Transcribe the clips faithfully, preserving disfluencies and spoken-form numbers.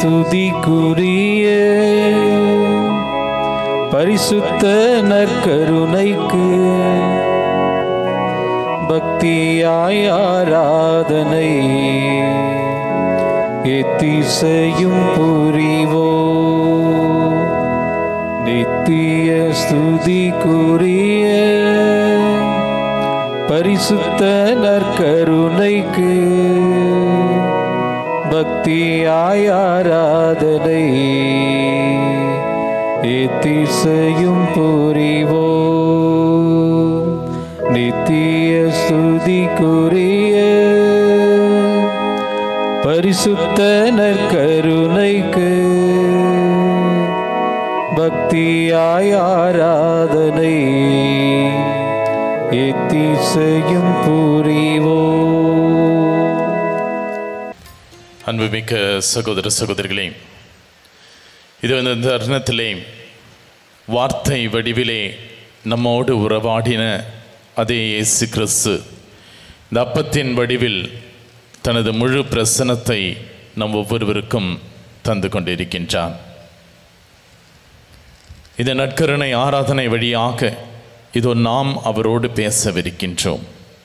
ஸ்துதிக்குரிய பரிசுத்த நற்கருணைக்கு பக்தியாய் ஆராதனை எத்திசையும் புரிவோ. நித்திய ஸ்துதிக்குரிய பரிசுத்த நற்கருணைக்கு பக்தியாய் ஆராதனை எத்திசையும் புரிவோ. நித்திய ஸ்துதிக்குரிய பரிசுத்த நற்கருணைக்கு பக்தியாய் ஆராதனை எத்திசையும் புரிவோ. அன்புமிக்க சகோதர சகோதரிகளே, இது இந்த தருணத்திலே வார்த்தை வடிவிலே நம்மோடு உறவாடின அதே இயேசு கிறிஸ்து இந்த அப்பத்தின் வடிவில் தனது முழு பிரசன்னத்தை நம் ஒவ்வொருவருக்கும் தந்து கொண்டிருக்கின்றார். இந்த நற்கருணை ஆராதனை வழியாக இதோ நாம் அவரோடு பேசவிருக்கின்றோம்,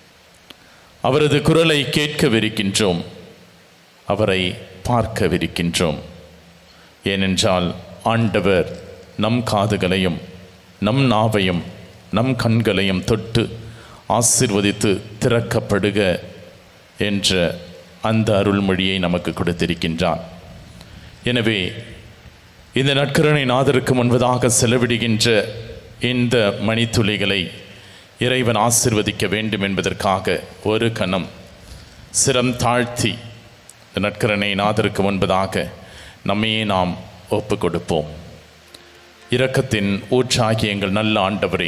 அவரது குரலை கேட்கவிருக்கின்றோம், அவரை பார்க்கவிருக்கின்றோம். ஏனென்றால் ஆண்டவர் நம் காதுகளையும் நம் நாவையும் நம் கண்களையும் தொட்டு ஆசீர்வதித்து திறக்கப்படுக என்ற அந்த அருள்மொழியை நமக்கு கொடுத்திருக்கின்றார். எனவே இந்த நற்கருணை நாதருக்கு முன்பதாக செலவிடுகின்ற இந்த மணித்துளிகளை இறைவன் ஆசீர்வதிக்க வேண்டும் என்பதற்காக ஒரு கணம் சிரம் தாழ்த்தி இந்த நற்கருணை நாதருக்கு முன்பதாக நம்மையே நாம் ஒப்பு கொடுப்போம். இரக்கத்தின் ஊற்றாகிய எங்கள் நல்ல ஆண்டவரே,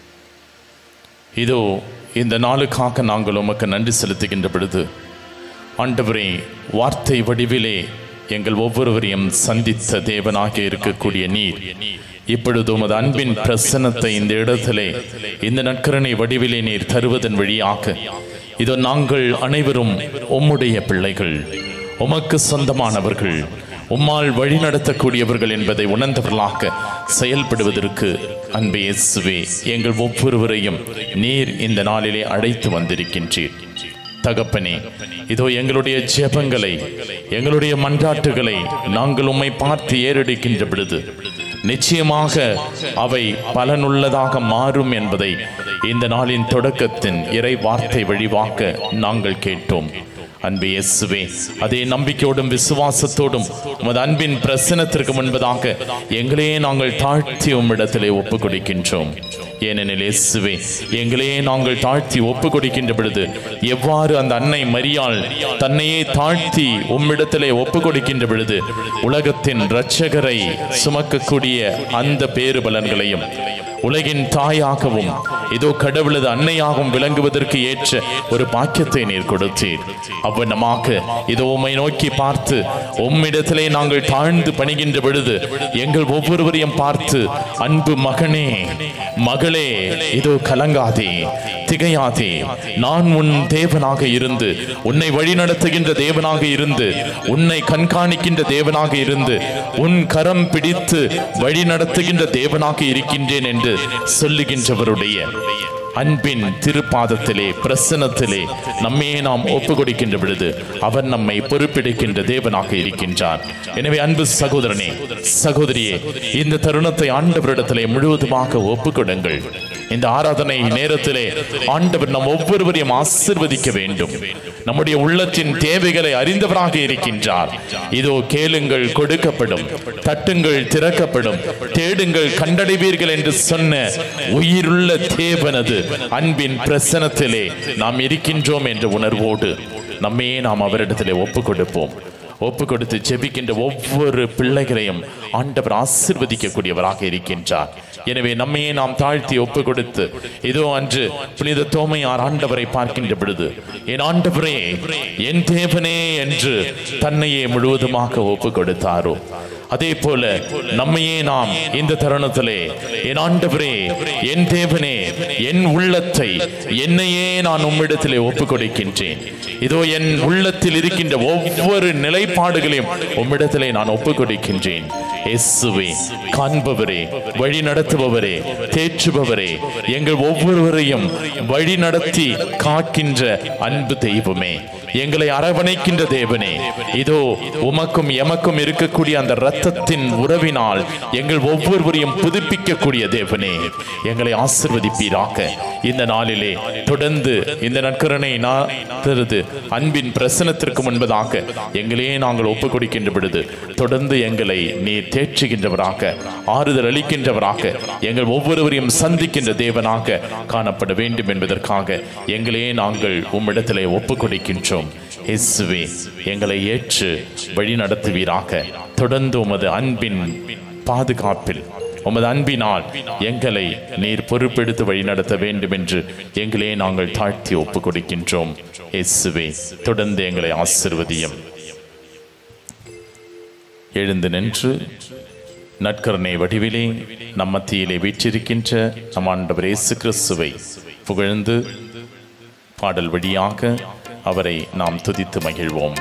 இதோ இந்த நாளுக்காக நாங்கள் உமக்கு நன்றி செலுத்துகின்ற பொழுது ஆண்டவரே, வார்த்தை வடிவிலே எங்கள் ஒவ்வொருவரையும் சந்தித்த தேவனாக இருக்கக்கூடிய நீர் இப்பொழுது உமது அன்பின் பிரசன்னத்தை இந்த இடத்திலே இந்த நற்கருணை வடிவிலே நீர் தருவதன் வழியாக இதோ நாங்கள் அனைவரும் உம்முடைய பிள்ளைகள், உமக்கு சொந்தமானவர்கள், உம்மால் வழி நடத்தக்கூடியவர்கள் என்பதை உணர்ந்தவர்களாக செயல்படுவதற்கு அன்பே இயேசுவே எங்கள் ஒவ்வொருவரையும் நீர் இந்த நாளிலே அழைத்து வந்திருக்கின்றீர். தகப்பனே, இதோ எங்களுடைய ஜெபங்களை, எங்களுடைய மன்றாட்டுகளை நாங்கள் உம்மை பார்த்து ஏறெடுக்கின்ற பொழுது நிச்சயமாக அவை பலனுள்ளதாக மாறும் என்பதை இந்த நாளின் தொடக்கத்தின் இறை வார்த்தை வழிவாக்க நாங்கள் கேட்டோம். அன்பே இயேசுவே, அதே நம்பிக்கையோடும் விசுவாசத்தோடும் உமது அன்பின் பிரசன்னத்திற்கு முன்பதாக எங்களையே நாங்கள் தாழ்த்தி உம்மிடத்திலே ஒப்பு கொடுக்கின்றோம். ஏனெனில் இயேசுவே, எங்களையே நாங்கள் தாழ்த்தி ஒப்பு கொடுக்கின்ற பொழுது எவ்வாறு அந்த அன்னை மரியாள் தன்னையே தாழ்த்தி உம்மிடத்திலே ஒப்பு கொடுக்கின்ற பொழுது உலகத்தின் இரட்சகரை சுமக்கக்கூடிய அந்த பேறு பலன்களையும் உலகின் தாயாகவும் இதோ கடவுளது அன்னையாகவும் விளங்குவதற்கு ஏற்ற ஒரு பாக்கியத்தை நீர் கொடுத்தீர். அவ்வனமாக இதோ உம்மை நோக்கி பார்த்து உம்மிடத்திலே நாங்கள் தாழ்ந்து பணிகின்ற பொழுது எங்கள் ஒவ்வொருவரையும் பார்த்து, அன்பு மகனே, மகளே, இதோ கலங்காதே, திகையாதே, நான் உன் தேவனாக இருந்து உன்னை வழிநடத்துகின்ற தேவனாக இருந்து உன்னை கண்காணிக்கின்ற தேவனாக இருந்து உன் கரம் பிடித்து வழி நடத்துகின்ற தேவனாக இருக்கின்றேன் என்று சொல்லுகின்றவருடைய அன்பின் திருப்பாதத்திலே பிரசன்னத்திலே நம்மையே நாம் ஒப்பு கொடுக்கின்ற பொழுது அவர் நம்மை பொறுப்பெடுக்கின்ற தேவனாக இருக்கின்றார். எனவே அன்பு சகோதரனே, சகோதரியே, இந்த தருணத்தை ஆண்டவரிடத்திலே முழுவதுமாக ஒப்பு கொடுங்கள். இந்த ஆராதனை நேரத்திலே ஆண்டவர் நம் ஒவ்வொருவரையும் ஆசீர்வதிக்க வேண்டும். நம்முடைய உள்ளத்தின் தேவைகளை அறிந்தவராக இருக்கின்றார். இதோ கேளுங்கள், கொடுக்கப்படும், தட்டுங்கள், திறக்கப்படும், தேடுங்கள், கண்டடைவீர்கள் என்று சொன்ன உயிருள்ள தேவனது அன்பின் பிரசன்னத்திலே நாம் இருக்கின்றோம் என்ற உணர்வோடு நம்மையே நாம் அவரிடத்திலே ஒப்பு கொடுப்போம். ஒப்பு கொடுத்து ஜெபிக்கின்ற ஒவ்வொரு பிள்ளைகளையும் ஆண்டவர் ஆசீர்வதிக்கக்கூடியவராக இருக்கின்றார். எனவே நம்மையே நாம் தாழ்த்தி ஒப்பு கொடுத்து இதோ அன்று புனித தோமையார் ஆண்டவரை பார்க்கின்ற பொழுது, என் ஆண்டவரே, என் தேவனே என்று தன்னையே முழுவதுமாக ஒப்பு கொடுத்தாரோ அதே போல நம்மையே நாம் இந்த தருணத்திலே, என் ஆண்டவரே, என் தேவனே, என் உள்ளத்தை, என்னையே நான் உம்மிடத்திலே ஒப்பு கொடுக்கின்றேன். இதோ என் உள்ளத்தில் இருக்கின்ற ஒவ்வொரு நிலைப்பாடுகளையும் உம்மிடத்திலே நான் ஒப்புக் கொடுக்கின்றேன். இயேசுவே, காண்பவரே, வழி நடத்துபவரே, தேற்றுபவரே, எங்கள் ஒவ்வொருவரையும் வழி நடத்தி காக்கின்ற அன்பு தெய்வமே, எங்களை அரவணைக்கின்ற தேவனே, இதோ உமக்கும் எமக்கும் இருக்கக்கூடிய அந்த இரத்தத்தின் உறவினால் எங்கள் ஒவ்வொருவரையும் புதுப்பிக்கக்கூடிய தேவனே, எங்களை ஆசீர்வதிப்பீராக. இந்த நாளிலே தொடர்ந்து இந்த நற்கருணை நாதரது அன்பின் பிரசனத்திற்கு முன்பதாக எங்களே நாங்கள் ஒப்புக் கொடுக்கின்ற பொழுது தொடர்ந்து எங்களை நீர் தேற்றுகின்றவராக, ஆறுதல் அளிக்கின்றவராக, எங்கள் ஒவ்வொருவரையும் சந்திக்கின்ற தேவனாக காணப்பட வேண்டும் என்பதற்காக எங்களே நாங்கள் உம்மிடத்திலே ஒப்புக் கொடுக்கின்றோம். இயேசுவே, எங்களை ஏற்று வழி நடத்துவீராக. தொடர்ந்து உமது அன்பின் பாதுகாப்பில், உமது அன்பினால் எங்களை நீர் பொறுப்பெடுத்து வழி நடத்த வேண்டும் என்று எங்களே நாங்கள் தாழ்த்தி ஒப்புக் கொடுக்கின்றோம். இயேசுவே, தொடர்ந்து எங்களை ஆசீர்வதியும். எழுந்து நின்று நற்கருணை வடிவிலே நம் மத்தியிலே வீற்றிருக்கின்ற நம் ஆண்டவர் இயேசு கிறிஸ்துவை புகழ்ந்து பாடல் வழியாக அவரை நாம் துதித்து மகிழ்வோம்.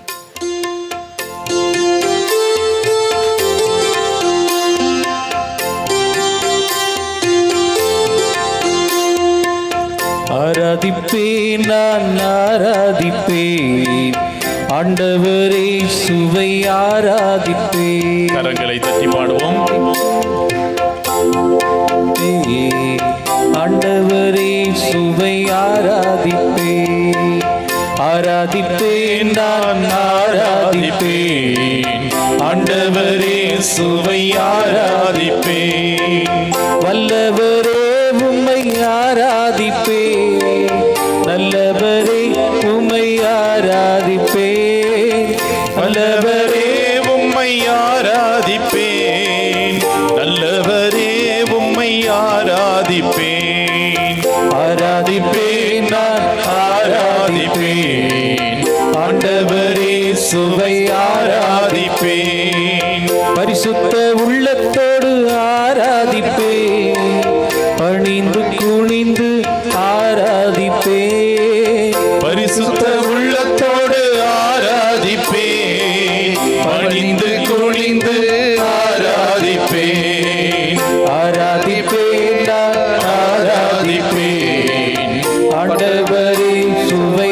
ஆராதிப்பேன், நான் ஆராதிப்பேன், ஆண்டவரே சுவை ஆராதிப்பேன். கரங்களை தட்டி பாடுவோம். ஆண்டவரே சுவை ஆராதிப்பேன், ஆராதிப்பேன், நான் ஆராதிப்பேன், ஆண்டவரே சுவை ஆராதிப்பேன். வல்லவரே உம்மை ஆராதிப்பேன், நல்லவரே உம்மை ஆராதிப்பேன், வல்லவரே உம்மை ஆராதிப்பேன், நல்லவரே உம்மை ஆராதிப்பேன். ஆராதிப்பேன், நான் ஆராதிப்பேன், ஆண்டவரே சுவை ஆராதிப்பேன். பரிசுத்த உள்ளத்தோடு ஆராதிப்பேன், பணிந்து குனிந்து ஆராதிப்பேன். பரிசுத்த உள்ளத்தோடு ஆராதிப்பேன், பணிந்து குனிந்து ஆராதிப்பேன். ஆராதிப்பேன், நான் ஆராதிப்பேன், ஆண்டவரே சுவை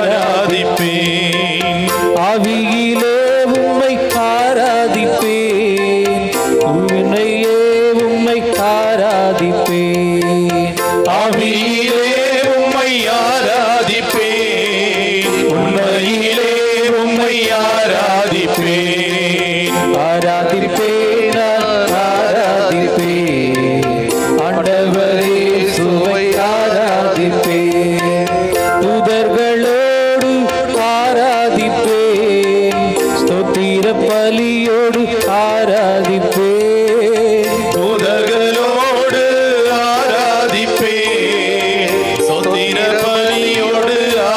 ஆராதிப்பேன். ஆவியிலே உம்மை ஆராதிப்பேன், உன்னையே உம்மை ஆராதிப்பேன். ஆவியிலே உம்மை ஆராதிப்பேன், உண்மையிலே உம்மை ஆராதிப்பேன். ஆராதிப்பேன், நான் ஆராதிப்பேன், ஆண்டவரே சுவை ஆராதிப்பேன். தூதர்களோடு ஆராதிப்பேன், ஸ்தோத்திர பலியோடு ஆராதிப்பேன். தூதர்களோடு ஆராதிப்பேன், ஸ்தோத்திர பலியோடு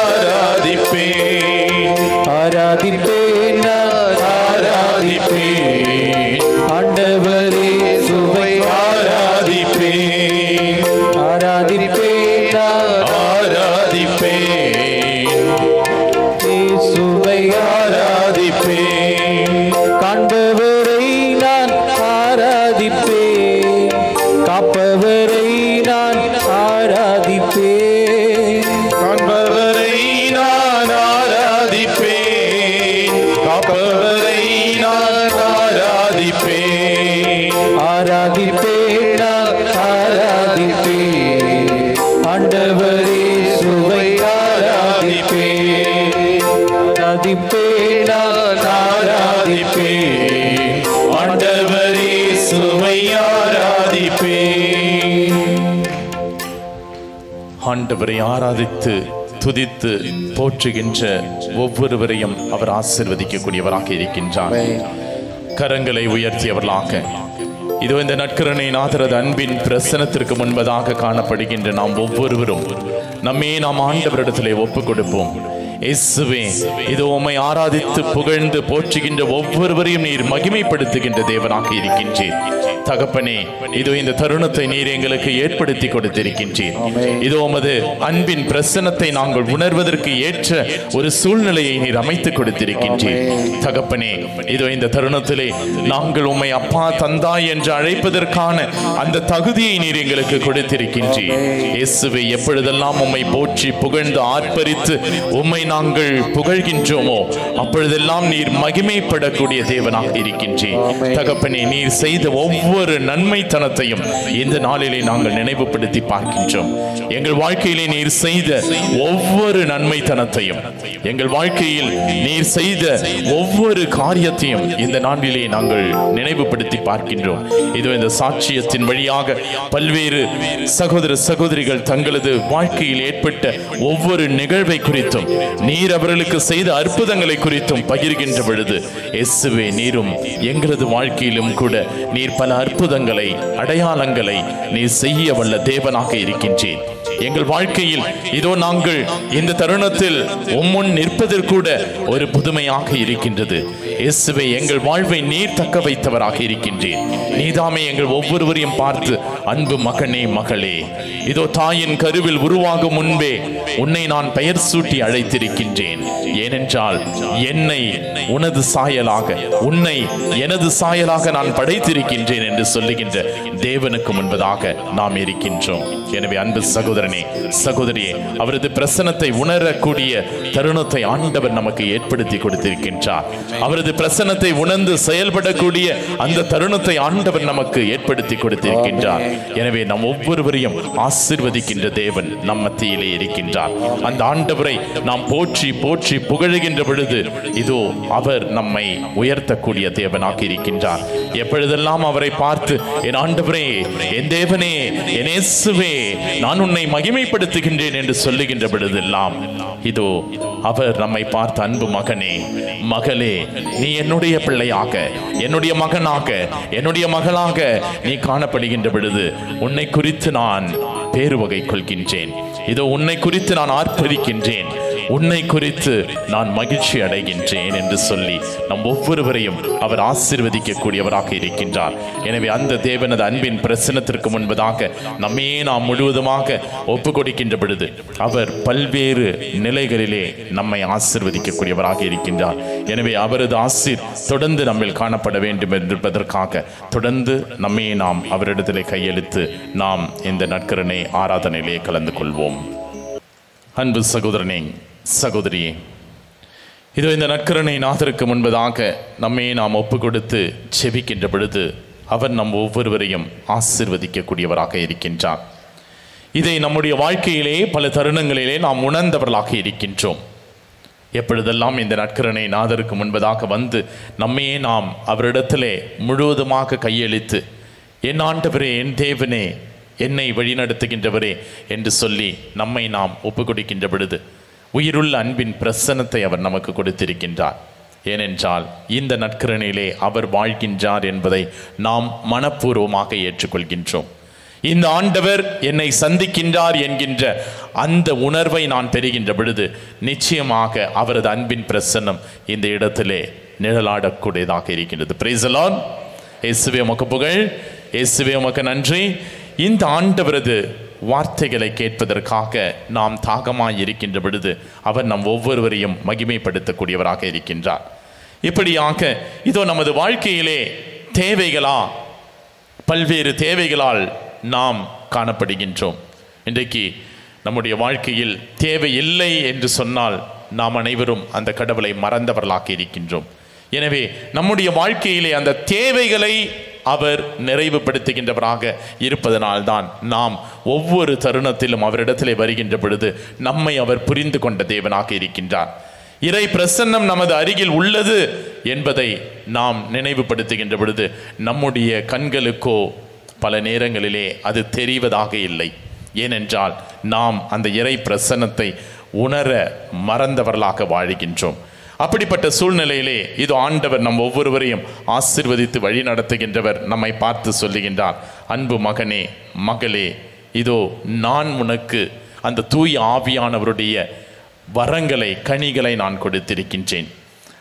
ஆராதிப்பேன். ஆராதிப்பேன், நான் ஆராதிப்பேன், ஆண்டவரே சுவை ஆராதிப்பேன். ஆராதிப்பேன், நான் ஆராதிப்பேன், சுவை ஆராதிப்பேன். காண்பவரை நான் ஆராதிப்பேன், காப்பவரை நான் ஆராதிப்பேன். காண்பவரை நான் ஆராதிப்பேன், காப்பவரை நான் ஆராதிப்பேன். ஆராதிப்பேன், நான் ஆராதிப்பேன், ஆண்டவரே சுவை ஆராதிப்பேன். ஆராதிப்பேன், நான் ஆராதிப்பேன், ஆண்டவரே சுவை ஆராதிப்பேன். ஆண்டவரை ஆராதித்து துதித்து போற்றுகின்ற ஒவ்வொருவரையும் அவர் ஆசீர்வதிக்கக்கூடியவராக இருக்கின்றார். கரங்களை உயர்த்தியவர்களாக இதோ இந்த நற்கருணை நாதரது அன்பின் பிரசனத்திற்கு முன்பதாக காணப்படுகின்ற நாம் ஒவ்வொருவரும் நம்மே நாம் ஆண்டவரிடத்திலே ஒப்புக் கொடுப்போம். இயேசுவே, இதோ உம்மை ஆராதித்து புகழ்ந்து போற்றுகின்ற ஒவ்வொருவரையும் நீர் மகிமைப்படுத்துகின்ற தேவனாக இருக்கின்றீர். தகப்பனே, இதோ இந்த தருணத்தை நீர் எங்களுக்கு ஏற்படுத்தி கொடுத்திருக்கின்றீர். இதோ உமது அன்பின் பிரசன்னத்தை நாங்கள் உணர்வதற்கு ஏற்ற ஒரு சூழ்நிலையை நீர் அமைத்து கொடுத்திருக்கின்றீர். தகப்பனே, இதோ இந்த தருணத்திலே நாங்கள் உம்மை அப்பா தந்தாய் என்று அழைப்பதற்கான அந்த தகுதியை நீர் எங்களுக்கு கொடுத்திருக்கின்றீர். இயேசுவை எப்பொழுதெல்லாம் உம்மை போற்றி புகழ்ந்து ஆர்ப்பரித்து உம்மை நாங்கள் புகழ்கின்றோமோ அப்பொழுதெல்லாம் நீர் மகிமைப்படக்கூடிய தேவனாக இருக்கின்றீர். தகப்பனே, நீர் செய்த ஒவ்வொரு நன்மைத்தனத்தையும் இந்த நாளிலே நாங்கள் நினைவுபடுத்தி பார்க்கின்றோம். எங்கள் வாழ்க்கையிலே நீர் செய்த ஒவ்வொரு நன்மைத்தனத்தையும், எங்கள் வாழ்க்கையில் நீர் செய்த ஒவ்வொரு காரியத்தையும் இந்த நாளிலே நாங்கள் நினைவுபடுத்தி பார்க்கின்றோம். இதோ இந்த சாட்சியத்தின் வழியாக பல்வேறு சகோதர சகோதரிகள் தங்களது வாழ்க்கையில் ஏற்பட்ட ஒவ்வொரு நிகழ்வை குறித்தும் நீர் அவர்களுக்கு செய்த அற்புதங்களை குறித்தும் பகிர்கின்ற பொழுது, இயேசுவே, நீரும் எங்களது வாழ்க்கையிலும் கூட நீர் பல அற்புதங்களை அடையாளங்களை நீர் செய்ய வல்ல தேவனாக இருக்கின்றீர். எங்கள் வாழ்க்கையில் இதோ நாங்கள் இந்த தருணத்தில் உம்முன் நிற்பதற்கூட ஒரு புதுமையாக இருக்கின்றது. இயேசுவே, எங்கள் வாழ்வை நீர் தக்க வைத்தவராக இருக்கின்றீர். நீதாமே எங்கள் ஒவ்வொருவரையும் பார்த்து, அன்பு மகனே மகளே, இதோ தாயின் கருவில் உருவாகும் முன்பே உன்னை நான் பெயர் சூட்டி அழைத்திருக்கின்றேன். ஏனென்றால் என்னை உனது சாயலாக, உன்னை எனது சாயலாக நான் படைத்திருக்கின்றேன் என்று சொல்லுகின்ற தேவனுக்கு முன்பதாக நாம் இருக்கின்றோம். எனவே அன்பு சகோதரனே, சகோதரியே, அவரது பிரசன்னத்தை உணரக்கூடிய தருணத்தை ஆண்டவர் நமக்கு ஏற்படுத்தி கொடுத்திருக்கின்றார். அவரது பிரசன்னத்தை உணர்ந்து செயல்படக்கூடிய அந்த தருணத்தை ஆண்டவர் நமக்கு ஏற்படுத்தி கொடுத்திருக்கின்றார். எனவே நம் ஒவ்வொருவரையும் ஆசீர்வதிக்கின்ற தேவன் நம் மத்தியிலே இருக்கின்றார். அந்த ஆண்டவரை நாம் போற்றி போற்றி புகழுகின்ற பொழுது இதோ அவர் நம்மை உயர்த்தக்கூடிய தேவனாக இருக்கின்றார். எப்பொழுதெல்லாம் அவரை பார்த்து, என் ஆண்டவரே, என் தேவனே, என் இயேசுவே, நான் உன்னை மகிமைப்படுத்துகின்றேன் என்று சொல்லுகின்ற பொழுதெல்லாம் இதோ அவர் நம்மை பார்த்து, அன்பு மகனே மகளே, நீ என்னுடைய பிள்ளையாக, என்னுடைய மகனாக, என்னுடைய மகளாக நீ காணப்படுகின்ற பொழுது உன்னை குறித்து நான் பேரு வகை கொள்கின்றேன். இதோ உன்னை குறித்து நான் ஆர்ப்பரிக்கின்றேன், உன்னை குறித்து நான் மகிழ்ச்சி அடைகின்றேன் என்று சொல்லி நம் ஒவ்வொருவரையும் அவர் ஆசீர்வதிக்க கூடியவராக இருக்கின்றார். எனவே அந்த தேவனது அன்பின் பிரசன்னத்திற்கு முன்பதாக நம்மையே நாம் முழுவதுமாக ஒப்பு கொடுக்கின்ற பொழுது அவர் பல்வேறு நிலைகளிலே நம்மை ஆசீர்வதிக்க கூடியவராக இருக்கின்றார். எனவே அவரது ஆசீர் தொடர்ந்து நம்மில் காணப்பட வேண்டும் என்பதற்காக தொடர்ந்து நம்மையே நாம் அவரிடத்திலே கையெழுத்து நாம் இந்த நற்கருணை ஆராதனையிலே கலந்து கொள்வோம். அன்பு சகோதரனே, சகோதரியே, இதோ இந்த நற்கருணை நாதருக்கு முன்பதாக நம்மை நாம் ஒப்பு கொடுத்து செபிக்கின்ற பொழுது அவர் நம் ஒவ்வொருவரையும் ஆசீர்வதிக்கக்கூடியவராக இருக்கின்றார். இதை நம்முடைய வாழ்க்கையிலே பல தருணங்களிலே நாம் உணர்ந்தவர்களாக இருக்கின்றோம். எப்பொழுதெல்லாம் இந்த நற்கருணை நாதருக்கு முன்பதாக வந்து நம்மையே நாம் அவரிடத்திலே முழுவதுமாக கையளித்து, என் ஆண்டவரே, என் தேவனே, என்னை வழிநடத்துகின்றவரே என்று சொல்லி நம்மை நாம் ஒப்பு கொடுக்கின்ற பொழுது உயிருள்ள அன்பின் பிரசன்னத்தை அவர் நமக்கு கொடுத்திருக்கின்றார். ஏனென்றால் இந்த நற்கருணையிலே அவர் வாழ்கின்றார் என்பதை நாம் மனப்பூர்வமாக ஏற்றுக்கொள்கின்றோம். இந்த ஆண்டவர் என்னை சந்திக்கின்றார் என்கின்ற அந்த உணர்வை நான் பெறுகின்ற பொழுது நிச்சயமாக அவரது அன்பின் பிரசன்னம் இந்த இடத்திலே நிழலாடக்கூடியதாக இருக்கின்றது. Praise the lord. இயேசுவே உமக்கு புகழ், இயேசுவே உமக்கு நன்றி. இந்த ஆண்டவரது வார்த்தைகளை கேட்பதற்காக நாம் தாகமாய் இருக்கின்ற பொழுது அவர் நம் ஒவ்வொருவரையும் மகிமைப்படுத்தக்கூடியவராக இருக்கின்றார். இப்படியாக இதோ நமது வாழ்க்கையிலே தேவைகளா, பல்வேறு தேவைகளால் நாம் காணப்படுகின்றோம். இன்றைக்கு நம்முடைய வாழ்க்கையில் தேவை இல்லை என்று சொன்னால் நாம் அனைவரும் அந்த கடவுளை மறந்தவர்களாக இருக்கின்றோம். எனவே நம்முடைய வாழ்க்கையிலே அந்த தேவைகளை அவர் நிறைவுபடுத்துகின்றவராக இருப்பதனால்தான் நாம் ஒவ்வொரு தருணத்திலும் அவரிடத்திலே வருகின்ற பொழுது நம்மை அவர் புரிந்து கொண்ட தேவனாக இருக்கின்றார். இறை பிரசன்னம் நமது அருகில் உள்ளது என்பதை நாம் நினைவுபடுத்துகின்ற பொழுது நம்முடைய கண்களுக்கோ பல நேரங்களிலே அது தெரிவதாக இல்லை. ஏனென்றால் நாம் அந்த இறை பிரசன்னத்தை உணர மறந்தவர்களாக வாழ்கின்றோம். அப்படிப்பட்ட சூழ்நிலையிலே இது ஆண்டவர் நம் ஒவ்வொருவரையும் ஆசீர்வதித்து வழி நடத்துகின்றவர். நம்மை பார்த்து சொல்லுகின்றார், அன்பு மகனே மகளே, இதோ நான் உனக்கு அந்த தூய ஆவியானவருடைய வரங்களை, கனிகளை நான் கொடுத்திருக்கின்றேன்.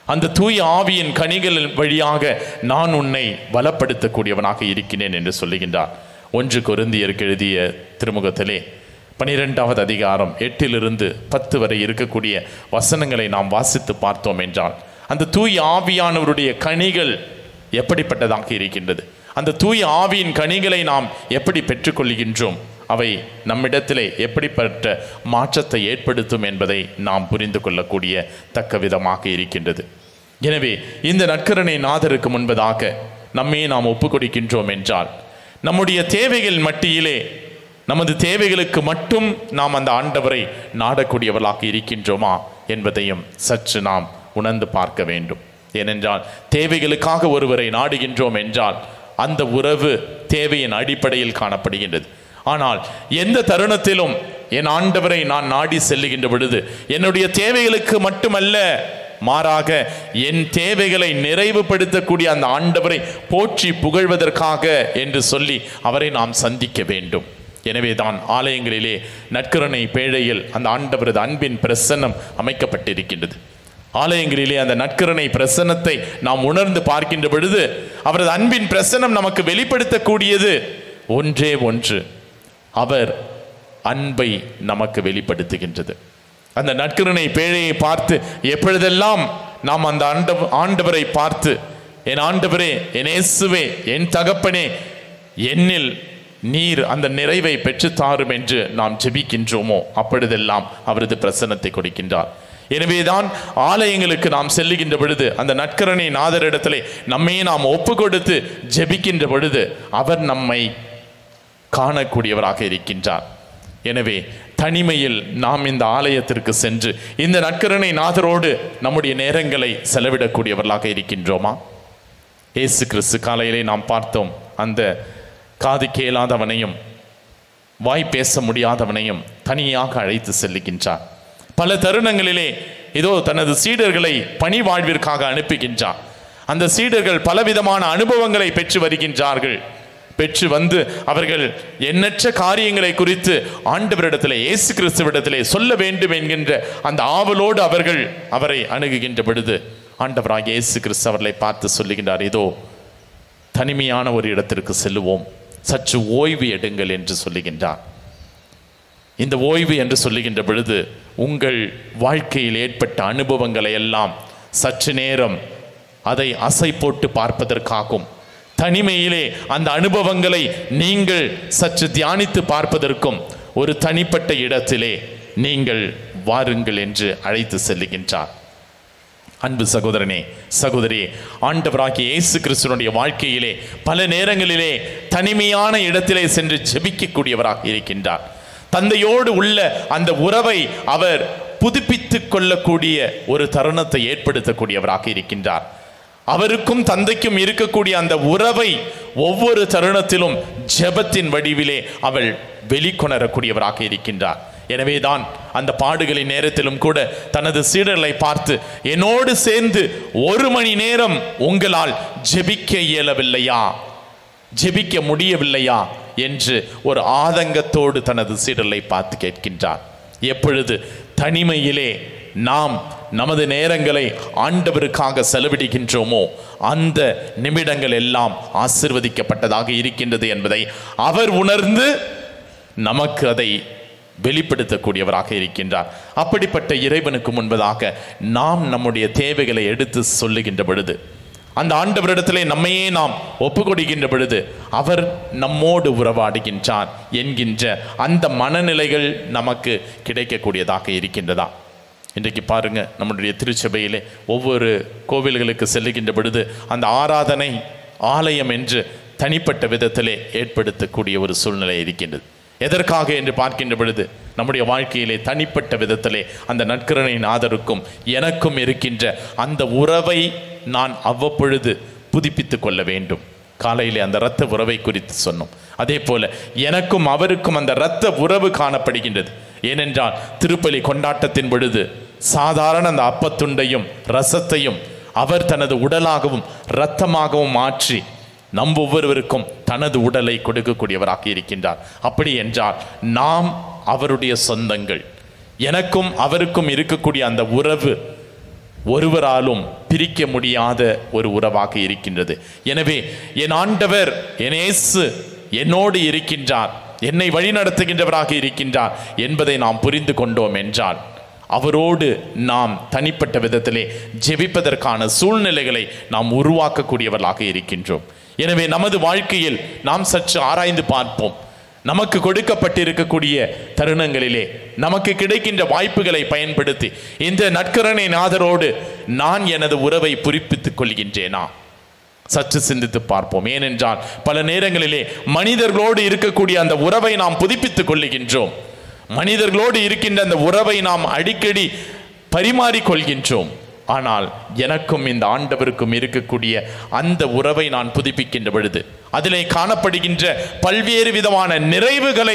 அந்த தூய ஆவியின் கனிகள் வழியாக நான் உன்னை பலப்படுத்தக்கூடியவனாக இருக்கிறேன் என்று சொல்லுகின்றார். ஒன்று கொரிந்தியருக்கு எழுதிய திருமுகத்திலே பனிரெண்டாவது அதிகாரம் எட்டிலிருந்து பத்து வரை இருக்கக்கூடிய வசனங்களை நாம் வாசித்து பார்த்தோம் என்றால், அந்த தூய ஆவியானவருடைய கனிகள் எப்படிப்பட்டதாக இருக்கின்றது, அந்த தூய ஆவியின் கனிகளை நாம் எப்படி பெற்றுக்கொள்கின்றோம், அவை நம்மிடத்திலே எப்படிப்பட்ட மாற்றத்தை ஏற்படுத்தும் என்பதை நாம் புரிந்து கொள்ளக்கூடிய தக்க விதமாக இருக்கின்றது. எனவே இந்த நற்கருணை நாதருக்கு முன்பதாக நம்மை நாம் ஒப்புக் கொடுக்கின்றோம் என்றால், நம்முடைய தேவைகள் மட்டியிலே நமது தேவைகளுக்கு மட்டும் நாம் அந்த ஆண்டவரை நாடக்கூடியவர்களாக இருக்கின்றோமா என்பதையும் சற்று நாம் உணர்ந்து பார்க்க வேண்டும். ஏனென்றால் தேவைகளுக்காக ஒருவரை நாடுகின்றோம் என்றால் அந்த உறவு தேவையின் அடிப்படையில் காணப்படுகின்றது. ஆனால் எந்த தருணத்திலும் என் ஆண்டவரை நான் நாடி செல்லுகின்ற பொழுது என்னுடைய தேவைகளுக்கு மட்டுமல்ல, மாறாக என் தேவைகளை நிறைவுபடுத்தக்கூடிய அந்த ஆண்டவரை போற்றி புகழ்வதற்காக என்று சொல்லி அவரை நாம் சந்திக்க வேண்டும். எனவே தான் ஆலயங்களிலே நற்கருணை பேழையில் அந்த ஆண்டவரது அன்பின் பிரசன்னம் அமைக்கப்பட்டிருக்கின்றது. ஆலயங்களிலே அந்த நற்கருணை பிரசன்னத்தை நாம் உணர்ந்து பார்க்கின்ற பொழுது அவரது அன்பின் பிரசன்னம் நமக்கு வெளிப்படுத்தக்கூடியது ஒன்றே ஒன்று, அவர் அன்பை நமக்கு வெளிப்படுத்துகின்றது. அந்த நற்கருணை பேழையை பார்த்து எப்பொழுதெல்லாம் நாம் அந்த ஆண்ட ஆண்டவரை பார்த்து என் ஆண்டவரே, என் இயேசுவே, என் தகப்பனே, என்னில் நீர் அந்த நிறைவை பெற்றுத்தாரும் என்று நாம் ஜெபிக்கின்றோமோ அப்பொழுதெல்லாம் அவரது பிரசன்னத்தை கொடுக்கின்றார். எனவேதான் ஆலயங்களுக்கு நாம் செல்லுகின்ற பொழுது அந்த நற்கருணை நாதரிடத்திலே நம்மை நாம் ஒப்பு கொடுத்து ஜெபிக்கின்ற பொழுது அவர் நம்மை காணக்கூடியவராக இருக்கின்றார். எனவே தனிமையில் நாம் இந்த ஆலயத்திற்கு சென்று இந்த நற்கருணை நாதரோடு நம்முடைய நேரங்களை செலவிடக்கூடியவர்களாக இருக்கின்றோமா? இயேசு கிறிஸ்து காலையிலே நாம் பார்த்தோம், அந்த காது கேளாதவனையும் வாய் பேச முடியாதவனையும் தனியாக அழைத்து செல்லுகின்றார். பல தருணங்களிலே இதோ தனது சீடர்களை பணி வாழ்விற்காக அனுப்புகின்றார். அந்த சீடர்கள் பலவிதமான அனுபவங்களை பெற்று வருகின்றார்கள். பெற்று வந்து அவர்கள் எண்ணற்ற காரியங்களை குறித்து ஆண்டவரிடத்திலே, இயேசு கிறிஸ்துவிடத்திலே சொல்ல வேண்டும் என்கின்ற அந்த ஆவலோடு அவர்கள் அவரை அணுகுகின்ற பொழுது ஆண்டவராகிய இயேசு கிறிஸ்து அவர்களை பார்த்து சொல்லுகின்றார், இதோ தனிமையான ஒரு இடத்திற்கு செல்லுவோம், சற்று ஓய்வு எடுங்கள் என்று சொல்லுகின்றார். இந்த ஓய்வு என்று சொல்லுகின்ற பொழுது உங்கள் வாழ்க்கையில் ஏற்பட்ட அனுபவங்களை எல்லாம் சற்று நேரம் அதை அசை போட்டு பார்ப்பதற்காகும், தனிமையிலே அந்த அனுபவங்களை நீங்கள் சற்று தியானித்து பார்ப்பதற்கும் ஒரு தனிப்பட்ட இடத்திலே நீங்கள் வாருங்கள் என்று அழைத்து செல்லுகின்றார். அன்பு சகோதரனே, சகோதரியே, ஆண்டவராகிய இயேசு கிறிஸ்துவினுடைய வாழ்க்கையிலே பல நேரங்களிலே தனிமையான இடத்திலே சென்று ஜெபிக்கக்கூடியவராக இருக்கின்றார். தந்தையோடு உள்ள அந்த உறவை அவர் புதுப்பித்துக் கொள்ளக்கூடிய ஒரு தருணத்தை ஏற்படுத்தக்கூடியவராக இருக்கின்றார். அவருக்கும் தந்தைக்கும் இருக்கக்கூடிய அந்த உறவை ஒவ்வொரு தருணத்திலும் ஜெபத்தின் வடிவிலே அவள் வெளிக்கொணரக்கூடியவராக இருக்கின்றார். எனவேதான் அந்த பாடுகளின் நேரத்திலும் கூட தனது சீடர்களை பார்த்து, என்னோடு சேர்ந்து ஒரு மணி நேரம் உங்களால் ஜெபிக்க இயலவில்லையா, ஜெபிக்க முடியவில்லையா என்று ஒரு ஆதங்கத்தோடு தனது சீடர்களை பார்த்து கேட்கின்றார். எப்பொழுது தனிமையிலே நாம் நமது நேரங்களை ஆண்டவருக்காக செலவிடுகின்றோமோ அந்த நிமிடங்கள் எல்லாம் ஆசீர்வதிக்கப்பட்டதாக இருக்கின்றது என்பதை அவர் உணர்ந்து நமக்கு அதை வெளிப்படுத்தக்கூடியவராக இருக்கின்றார். அப்படிப்பட்ட இறைவனுக்கு முன்பதாக நாம் நம்முடைய தேவைகளை எடுத்து சொல்லுகின்ற பொழுது, அந்த ஆண்டவரிடத்திலே நம்மையே நாம் ஒப்பு கொடுக்கின்ற பொழுது அவர் நம்மோடு உறவாடுகின்றார் என்கின்ற அந்த மனநிலைகள் நமக்கு கிடைக்கக்கூடியதாக இருக்கின்றதா? இன்றைக்கு பாருங்க, நம்முடைய திருச்சபையிலே ஒவ்வொரு கோவில்களுக்கு செல்லுகின்ற பொழுது அந்த ஆராதனை ஆலயம் என்று தனிப்பட்ட விதத்திலே ஏற்படுத்தக்கூடிய ஒரு சூழ்நிலை இருக்கின்றது. எதற்காக என்று பார்க்கின்ற பொழுது நம்முடைய வாழ்க்கையிலே தனிப்பட்ட விதத்திலே அந்த நற்கருணை நாதருக்கும் எனக்கும் இருக்கின்ற அந்த உறவை நான் அவ்வப்பொழுது புதுப்பித்துக் கொள்ள வேண்டும். காலையிலே அந்த இரத்த உறவை குறித்து சொன்னோம். அதே போல எனக்கும் அவருக்கும் அந்த இரத்த உறவு காணப்படுகின்றது. ஏனென்றால் திருப்பலி கொண்டாட்டத்தின் பொழுது சாதாரண அந்த அப்பத்துண்டையும் ரசத்தையும் அவர் தனது உடலாகவும் இரத்தமாகவும் மாற்றி நம் ஒவ்வொருவருக்கும் தனது உடலை கொடுக்கக்கூடியவராக இருக்கின்றார். அப்படி என்றால் நாம் அவருடைய சொந்தங்கள். எனக்கும் அவருக்கும் இருக்கக்கூடிய அந்த உறவு ஒருவராலும் பிரிக்க முடியாத ஒரு உறவாக இருக்கின்றது. எனவே என் ஆண்டவர் என் இயேசு என்னோடு இருக்கின்றார், என்னை வழிநடத்துகின்றவராக இருக்கின்றார் என்பதை நாம் புரிந்து கொண்டோம் என்றால் அவரோடு நாம் தனிப்பட்ட விதத்திலே ஜெபிப்பதற்கான சூழ்நிலைகளை நாம் உருவாக்கக்கூடியவர்களாக இருக்கின்றோம். எனவே நமது வாழ்க்கையில் நாம் சற்று ஆராய்ந்து பார்ப்போம். நமக்கு கொடுக்கப்பட்டிருக்கக்கூடிய தருணங்களிலே நமக்கு கிடைக்கின்ற வாய்ப்புகளை பயன்படுத்தி இந்த நற்கருணை நாதரோடு நான் எனது உறவை புதுப்பித்துக் கொள்கின்றேனா? சற்று சிந்தித்து பார்ப்போம். ஏனென்றால் பல நேரங்களிலே மனிதர்களோடு இருக்கக்கூடிய அந்த உறவை நாம் புதுப்பித்துக் கொள்ளுகின்றோம். மனிதர்களோடு இருக்கின்ற அந்த உறவை நாம் அடிக்கடி பரிமாறிக்கொள்கின்றோம். ஆனால் எனக்கும் இந்த ஆண்டவருக்கும் இருக்கக்கூடிய அந்த உறவை நான் புதுப்பிக்கின்ற பொழுது அதிலே காணப்படுகின்ற பல்வேறு விதமான நிறைவுகளை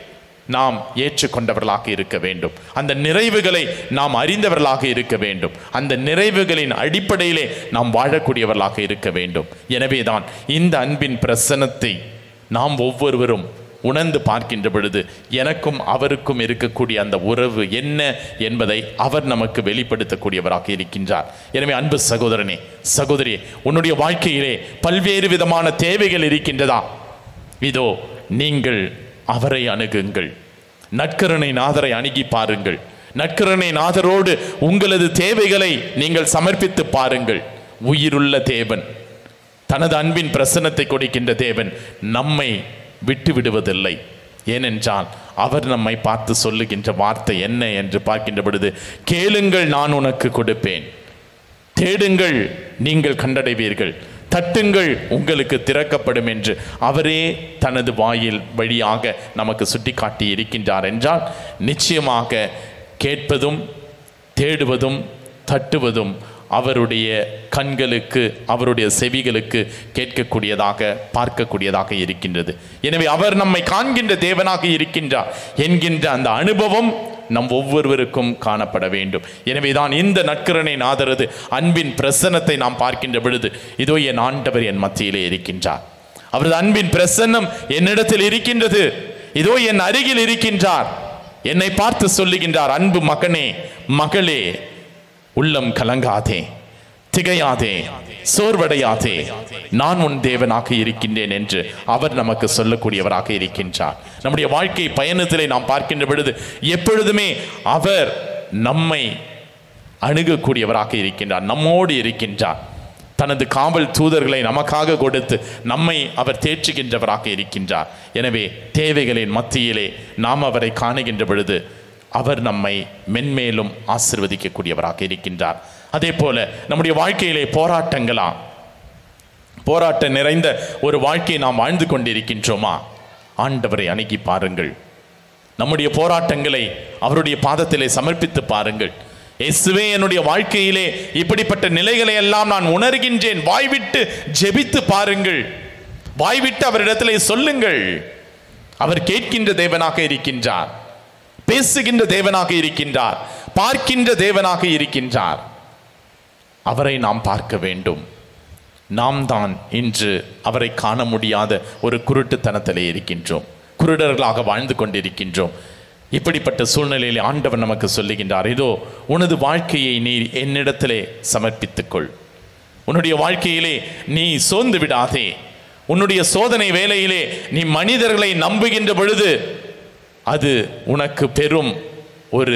நாம் ஏற்றுக்கொண்டவர்களாக இருக்க வேண்டும். அந்த நிறைவுகளை நாம் அறிந்தவர்களாக இருக்க வேண்டும். அந்த நிறைவுகளின் அடிப்படையிலே நாம் வாழக்கூடியவர்களாக இருக்க வேண்டும். எனவேதான் இந்த அன்பின் பிரசன்னத்தை நாம் ஒவ்வொருவரும் உணர்ந்து பார்க்கின்ற பொழுது எனக்கும் அவருக்கும் இருக்கக்கூடிய அந்த உறவு என்ன என்பதை அவர் நமக்கு வெளிப்படுத்தக்கூடியவராக இருக்கின்றார். எனவே அன்பு சகோதரனே, சகோதரியே, உன்னுடைய வாழ்க்கையிலே பல்வேறு விதமான தேவைகள் இருக்கின்றதா? இதோ நீங்கள் அவரை அணுகுங்கள். நற்கருணை நாதரை அணுகி பாருங்கள். நற்கருணை நாதரோடு உங்களது தேவைகளை நீங்கள் சமர்ப்பித்து பாருங்கள். உயிருள்ள தேவன், தனது அன்பின் பிரசன்னத்தை கொடுக்கின்ற தேவன் நம்மை விட்டு விடுவதில்லை. ஏனென்றால் அவர் நம்மை பார்த்து சொல்லுகின்ற வார்த்தை என்ன என்று பார்க்கின்ற பொழுது, கேளுங்கள் நான் உனக்கு கொடுப்பேன், தேடுங்கள் நீங்கள் கண்டடைவீர்கள், தட்டுங்கள் உங்களுக்கு திறக்கப்படும் என்று அவரே தனது வாயில் வழியாக நமக்கு சுட்டிக்காட்டி இருக்கின்றார். என்றால் நிச்சயமாக கேட்பதும் தேடுவதும் தட்டுவதும் அவருடைய கண்களுக்கு அவருடைய செவிகளுக்கு கேட்கக்கூடியதாக பார்க்கக்கூடியதாக இருக்கின்றது. எனவே அவர் நம்மை காண்கின்ற தேவனாக இருக்கின்றார் என்கின்ற அந்த அனுபவம் நம் ஒவ்வொருவருக்கும் காணப்பட வேண்டும். எனவேதான் இந்த நற்கருணை நாதரது அன்பின் பிரசன்னத்தை நாம் பார்க்கின்ற பொழுது இதோ என் ஆண்டவர் என் மத்தியிலே இருக்கின்றார், அவரது அன்பின் பிரசன்னம் என்னிடத்தில் இருக்கின்றது, இதோ என் அருகில் இருக்கின்றார், என்னை பார்த்து சொல்லுகின்றார், அன்பு மகனே மகளே, உள்ளம் கலங்காதே, திகையாதே, சோர்வடையாதே, நான் உன் தேவனாக இருக்கின்றேன் என்று அவர் நமக்கு சொல்லக்கூடியவராக இருக்கின்றார். நம்முடைய வாழ்க்கை பயணத்திலே நாம் பார்க்கின்ற பொழுது எப்பொழுதுமே அவர் நம்மை அணுகக்கூடியவராக இருக்கின்றார், நம்மோடு இருக்கின்றார். தனது காவல் தூதர்களை நமக்காக கொடுத்து நம்மை அவர் தேற்றுகின்றவராக இருக்கின்றார். எனவே தேவைகளின் மத்தியிலே நாம் அவரை காணுகின்ற பொழுது அவர் நம்மை மென்மேலும் ஆசீர்வதிக்கக்கூடியவராக இருக்கின்றார். அதே போல நம்முடைய வாழ்க்கையிலே போராட்டங்களா, போராட்டம் நிறைந்த ஒரு வாழ்க்கையை நாம் வாழ்ந்து கொண்டிருக்கின்றோமா? ஆண்டவரை அணுகி பாருங்கள். நம்முடைய போராட்டங்களை அவருடைய பாதத்திலே சமர்ப்பித்து பாருங்கள். இயேசுவே, என்னுடைய வாழ்க்கையிலே இப்படிப்பட்ட நிலைகளை எல்லாம் நான் உணர்கின்றேன், வாய்விட்டு ஜெபித்து பாருங்கள், வாய்விட்டு அவரிடத்திலே சொல்லுங்கள். அவர் கேட்கின்ற தேவனாக இருக்கின்றார், பேசுகின்ற தேவனாக இருக்கின்றார், பார்க்கின்ற தேவனாக இருக்கின்றார். அவரை நாம் பார்க்க வேண்டும். நாம் தான் இன்று அவரை காண முடியாத ஒரு குருட்டுத்தனத்திலே இருக்கின்றோம், குருடர்களாக வாழ்ந்து கொண்டிருக்கின்றோம். இப்படிப்பட்ட சூழ்நிலையில் ஆண்டவர் நமக்கு சொல்லுகின்றார், இதோ உனது வாழ்க்கையை நீ என்னிடத்திலே சமர்ப்பித்துக்கொள், உன்னுடைய வாழ்க்கையிலே நீ சோர்ந்து விடாதே. உன்னுடைய சோதனை வேளையிலே நீ மனிதர்களை நம்புகின்ற பொழுது அது உனக்கு பெரும் ஒரு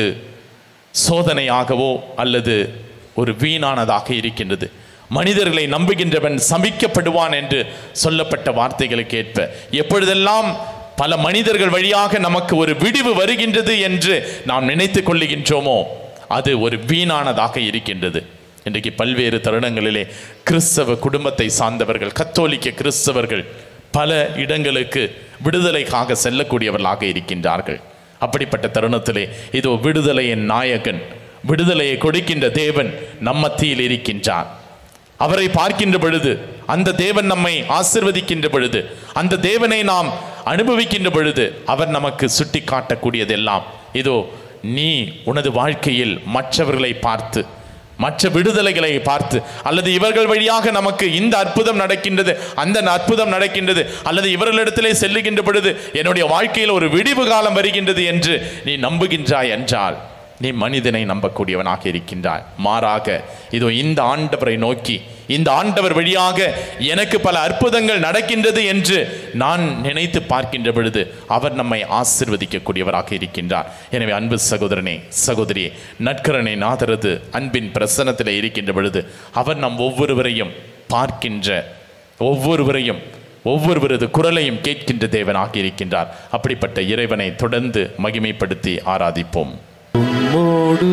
சோதனையாகவோ அல்லது ஒரு வீணானதாக இருக்கின்றது. மனிதர்களை நம்புகின்றவன் சபிக்கப்படுவான் என்று சொல்லப்பட்ட வார்த்தைகளுக்கு ஏற்ப எப்பொழுதெல்லாம் பல மனிதர்கள் வழியாக நமக்கு ஒரு விடிவு வருகின்றது என்று நாம் நினைத்து கொள்ளுகின்றோமோ அது ஒரு வீணானதாக இருக்கின்றது. இன்றைக்கு பல்வேறு தருணங்களிலே கிறிஸ்தவ குடும்பத்தை சார்ந்தவர்கள், கத்தோலிக்க கிறிஸ்தவர்கள் பல இடங்களுக்கு விடுதலைக்காக செல்லக்கூடியவர்களாக இருக்கின்றார்கள். அப்படிப்பட்ட தருணத்திலே இதோ விடுதலையின் நாயகன், விடுதலையை கொடுக்கின்ற தேவன் நம் மத்தியில் இருக்கின்றார். அவரை பார்க்கின்ற பொழுது, அந்த தேவன் நம்மை ஆசீர்வதிக்கின்ற பொழுது, அந்த தேவனை நாம் அனுபவிக்கின்ற பொழுது அவர் நமக்கு சுட்டி காட்டக்கூடியதெல்லாம் இதோ நீ உனது வாழ்க்கையில் மற்றவர்களை பார்த்து, மற்ற விடுதலைகளை பார்த்து, அல்லது இவர்கள் வழியாக நமக்கு இந்த அற்புதம் நடக்கின்றது, அந்த அற்புதம் நடக்கின்றது, அல்லது இவர்களிடத்திலே செல்லுகின்ற பொழுது என்னுடைய வாழ்க்கையில் ஒரு விடிவு காலம் வருகின்றது என்று நீ நம்புகின்றாய் என்றால் நீ மனிதனை நம்பக்கூடியவனாக இருக்கின்றாய். மாறாக இதோ இந்த ஆண்டவரை நோக்கி, இந்த ஆண்டவர் வழியாக எனக்கு பல அற்புதங்கள் நடக்கின்றது என்று நான் நினைத்து பார்க்கின்ற பொழுது அவர் நம்மை ஆசீர்வதிக்கக்கூடியவராக இருக்கின்றார். எனவே அன்பு சகோதரனே, சகோதரியே, நற்கரணை நாதரது அன்பின் பிரசன்னத்தில் இருக்கின்ற பொழுது அவர் நம் ஒவ்வொருவரையும் பார்க்கின்ற, ஒவ்வொருவரையும் ஒவ்வொருவரது குரலையும் கேட்கின்ற தேவனாக இருக்கின்றார். அப்படிப்பட்ட இறைவனை தொடர்ந்து மகிமைப்படுத்தி ஆராதிப்போம். உம்மோடு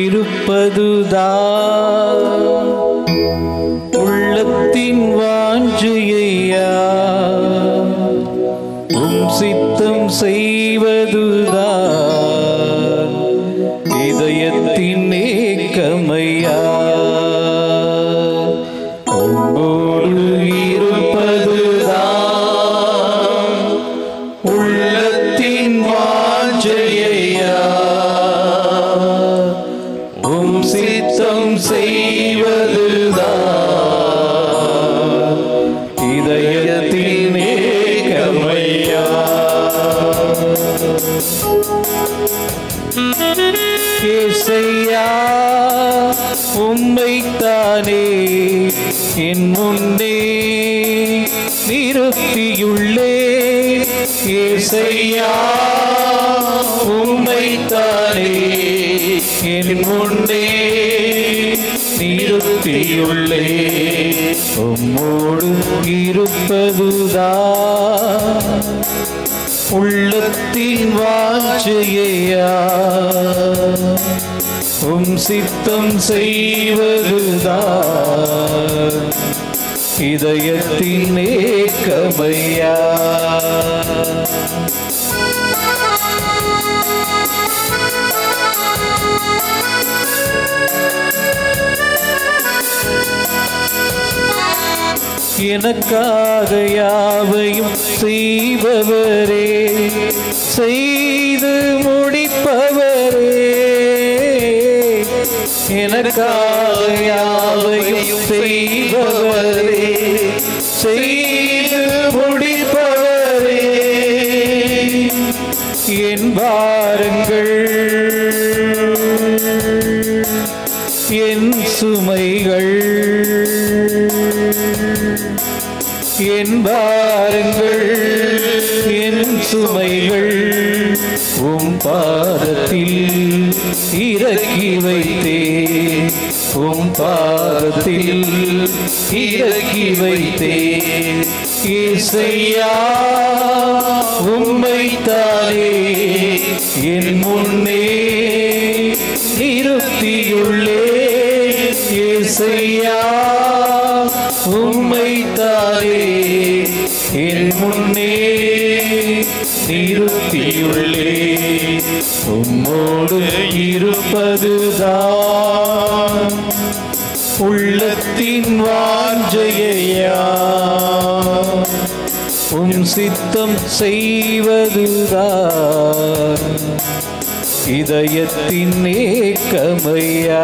இருப்பதுதான் உள்ளத்தின் வாஞ்சையா, உம் சித்தம் செய்வதுதான் இதயத்தின் ஏக்கமையா. உம்மோடு இருப்பதுதான் உள்ளத்தின் வாஞ்சையா, உம் சித்தம் செய்வதுதான் இதயத்தின் ஏக்கமையா. ஏசையா உம்மைத்தானே என் முன்னே நிறுத்தியுள்ளே. ஏசையா உம்மைத்தானே என் முன்னே நிறுத்தியுள்ளே. உம்மோடு இருப்பதுதான் உள்ளத்தின் வாஞ்சையா, உம் சித்தம் செய்வதுதான் இதயத்தின் ஏக்கமையா. எனக்காக யாவையும் செய்பவரே, செய்து முடிப்பவரே. எனக்காக யாவையும் செய்பவரே, செய்து முடிப்பவரே. என் பாரங்கள் என் சுமைகள், என் பாரங்கள் என் சுமைகள் உம் பாதத்தில் இறக்கி வைத்தே, உம் பாதத்தில் இறக்கி வைத்தே. ஏசையா உம்மைத்தானே என் முன்னே நிறுத்தியுள்ளே. ஏசையா உம்மைத்தானே என் முன்னே நிறுத்தியுள்ளே. உம்மோடு இருப்பதுதான் உள்ளத்தின் வாஞ்சையா, உம் சித்தம் செய்வதுதான் இதயத்தின் ஏக்கமையா.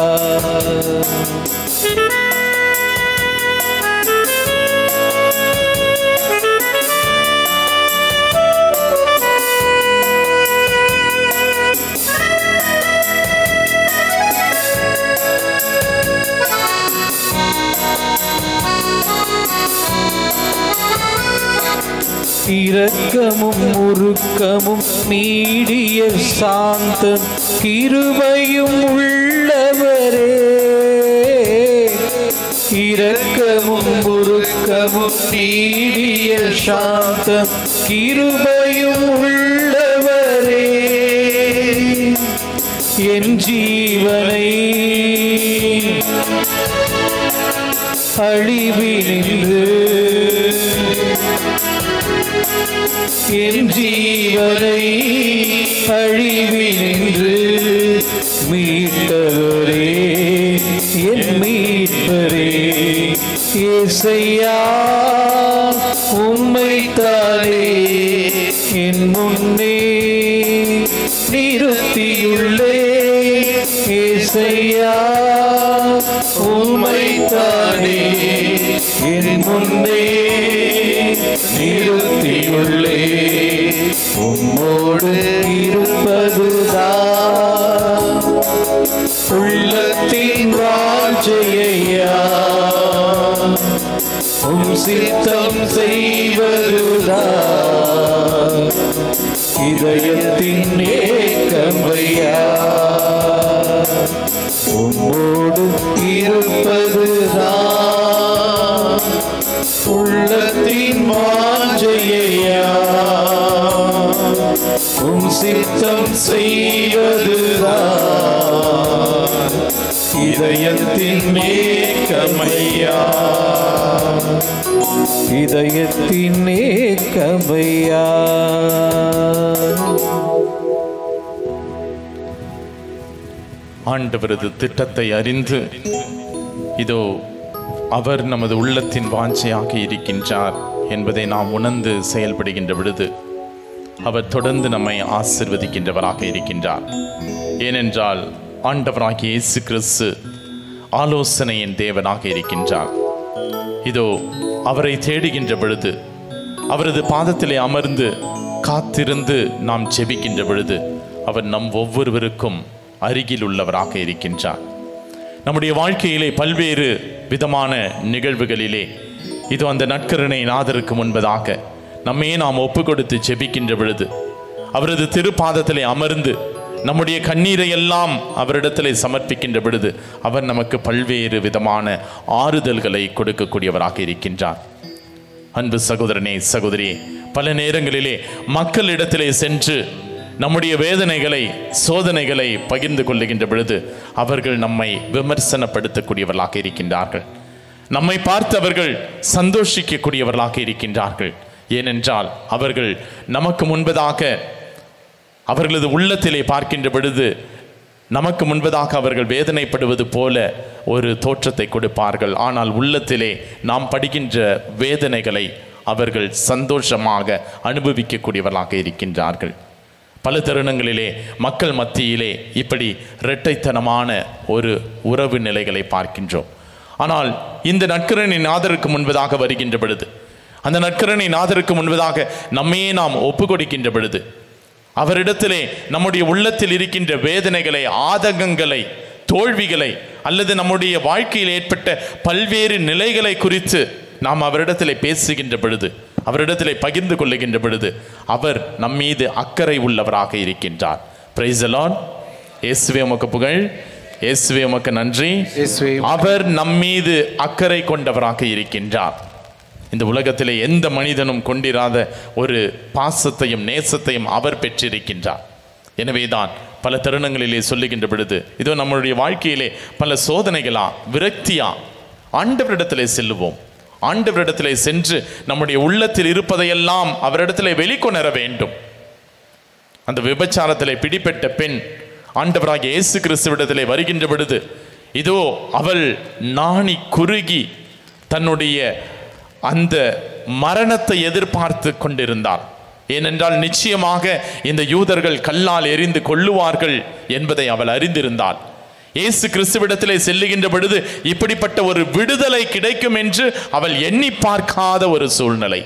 இரக்கமும் உருக்கமும் நீடிய சாந்தம் கிருபையும் உள்ளவரே. இரக்கமும் உருக்கமும் நீடிய சாந்தம் கிருபையும் உள்ளவரே. என் ஜீவனை அழிவினின்று, என் ஜீவனை அழிவினின்று மீட்டவரே, என் மீட்பரே. ஏசையா உம்மைத்தானே என் முன்னே நிறுத்தியுள்ளே. ஏசையா உம்மைத்தானே என் முன்னே நிறுத்தியுள்ளே. உம்மோடு இருப்பதுதான் உள்ளத்தின் வாஞ்சையா உம் சித்தம் செய்வதுதான் இதயத்தின் ஏக்கமையா உம்மோடு இருப்பதுதான் உள்ளத்தின் வாஞ்சையா உம் சித்தம் செய்வதுதான் இதயத்தின் ஏக்கமையா இதயத்தின் ஏக்கமையா. ஆண்டவரது திட்டத்தை அறிந்து இதோ அவர் நமது உள்ளத்தின் வாஞ்சையாக இருக்கின்றார் என்பதை நாம் உணர்ந்து செயல்படுகின்ற பொழுது அவர் தொடர்ந்து நம்மை ஆசிர்வதிக்கின்றவராக இருக்கின்றார். ஏனென்றால் ஆண்டவராகிய இயேசு கிறிஸ்து ஆலோசனையின் தேவனாக இருக்கின்றார். இதோ அவரை தேடுகின்ற பொழுது, அவரது பாதத்திலே அமர்ந்து காத்திருந்து நாம் ஜெபிக்கின்ற பொழுது அவர் நம் ஒவ்வொருவருக்கும் அருகில் உள்ளவராக இருக்கின்றார். நம்முடைய வாழ்க்கையிலே பல்வேறு விதமான நிகழ்வுகளிலே இது அந்த நற்கருணை நாதருக்கு முன்பதாக நம்மையே நாம் ஒப்பு கொடுத்து ஜெபிக்கின்ற பொழுது அவரது திருப்பாதத்திலே அமர்ந்து நம்முடைய கண்ணீரை எல்லாம் அவரிடத்திலே சமர்ப்பிக்கின்ற பொழுது அவர் நமக்கு பல்வேறு விதமான ஆறுதல்களை கொடுக்கக்கூடியவராக இருக்கின்றார். அன்பு சகோதரனே சகோதரியே, பல நேரங்களிலே மக்களிடத்திலே சென்று நம்முடைய வேதனைகளை சோதனைகளை பகிர்ந்து கொள்ளுகின்ற பொழுது அவர்கள் நம்மை விமர்சனப்படுத்தக்கூடியவர்களாக இருக்கின்றார்கள். நம்மை பார்த்து அவர்கள் சந்தோஷிக்கக்கூடியவர்களாக இருக்கின்றார்கள். ஏனென்றால் அவர்கள் நமக்கு முன்பதாக அவர்களது உள்ளத்திலே பார்க்கின்ற பொழுது நமக்கு முன்பதாக அவர்கள் வேதனைப்படுவது போல ஒரு தோற்றத்தை கொடுப்பார்கள். ஆனால் உள்ளத்திலே நாம் படுகின்ற வேதனைகளை அவர்கள் சந்தோஷமாக அனுபவிக்கக்கூடியவர்களாக இருக்கின்றார்கள். பல தருணங்களிலே மக்கள் மத்தியிலே இப்படி இரட்டைத்தனமான ஒரு உறவு நிலைகளை பார்க்கின்றோம். ஆனால் இந்த நற்கருணை நாதருக்கு முன்பதாக வருகின்ற பொழுது, அந்த நற்கருணை நாதருக்கு முன்பதாக நம்மையே நாம் ஒப்பு கொடுக்கின்ற பொழுது அவரிடத்திலே நம்முடைய உள்ளத்தில் இருக்கின்ற வேதனைகளை, ஆதங்கங்களை, தோல்விகளை அல்லது நம்முடைய வாழ்க்கையில் ஏற்பட்ட பல்வேறு நிலைகளை குறித்து நாம் அவரிடத்திலே பேசுகின்ற பொழுது, அவரிடத்திலே பகிர்ந்து கொள்ளுகின்ற பொழுது அவர் நம்மீது அக்கறை உள்ளவராக இருக்கின்றார். Praise the lord. இயேசுவே உமக்கு புகழ், இயேசுவே உமக்கு நன்றி. அவர் நம்மீது அக்கறை கொண்டவராக இருக்கின்றார். இந்த உலகத்திலே எந்த மனிதனும் கொண்டிராத ஒரு பாசத்தையும் நேசத்தையும் அவர் பெற்றிருக்கின்றார். எனவேதான் பல தருணங்களிலே சொல்லுகின்ற பொழுது இதோ நம்மளுடைய வாழ்க்கையிலே பல சோதனைகளா விரக்தியா ஆண்டவரிடத்திலே செல்லுவோம். ஆண்டவரிடத்திலே சென்று நம்முடைய உள்ளத்தில் இருப்பதையெல்லாம் அவரிடத்திலே வெளிக்கொணர வேண்டும். அந்த விபச்சாரத்திலே பிடிபட்ட பெண் ஆண்டவராகிய இயேசு கிறிஸ்துவிடத்திலே வருகின்ற பொழுது இதோ அவள் நாணி குறுகி தன்னுடைய அந்த மரணத்தை எதிர்பார்த்து கொண்டிருந்தாள். ஏனென்றால் நிச்சயமாக இந்த யூதர்கள் கல்லால் எறிந்து கொல்லுவார்கள் என்பதை அவள் அறிந்திருந்தாள். இயேசு கிறிஸ்துவிடத்திலே செல்லுகின்ற பொழுது இப்படிப்பட்ட ஒரு விடுதலை கிடைக்கும் என்று அவள் எண்ணி பார்க்காத ஒரு சூழ்நிலை.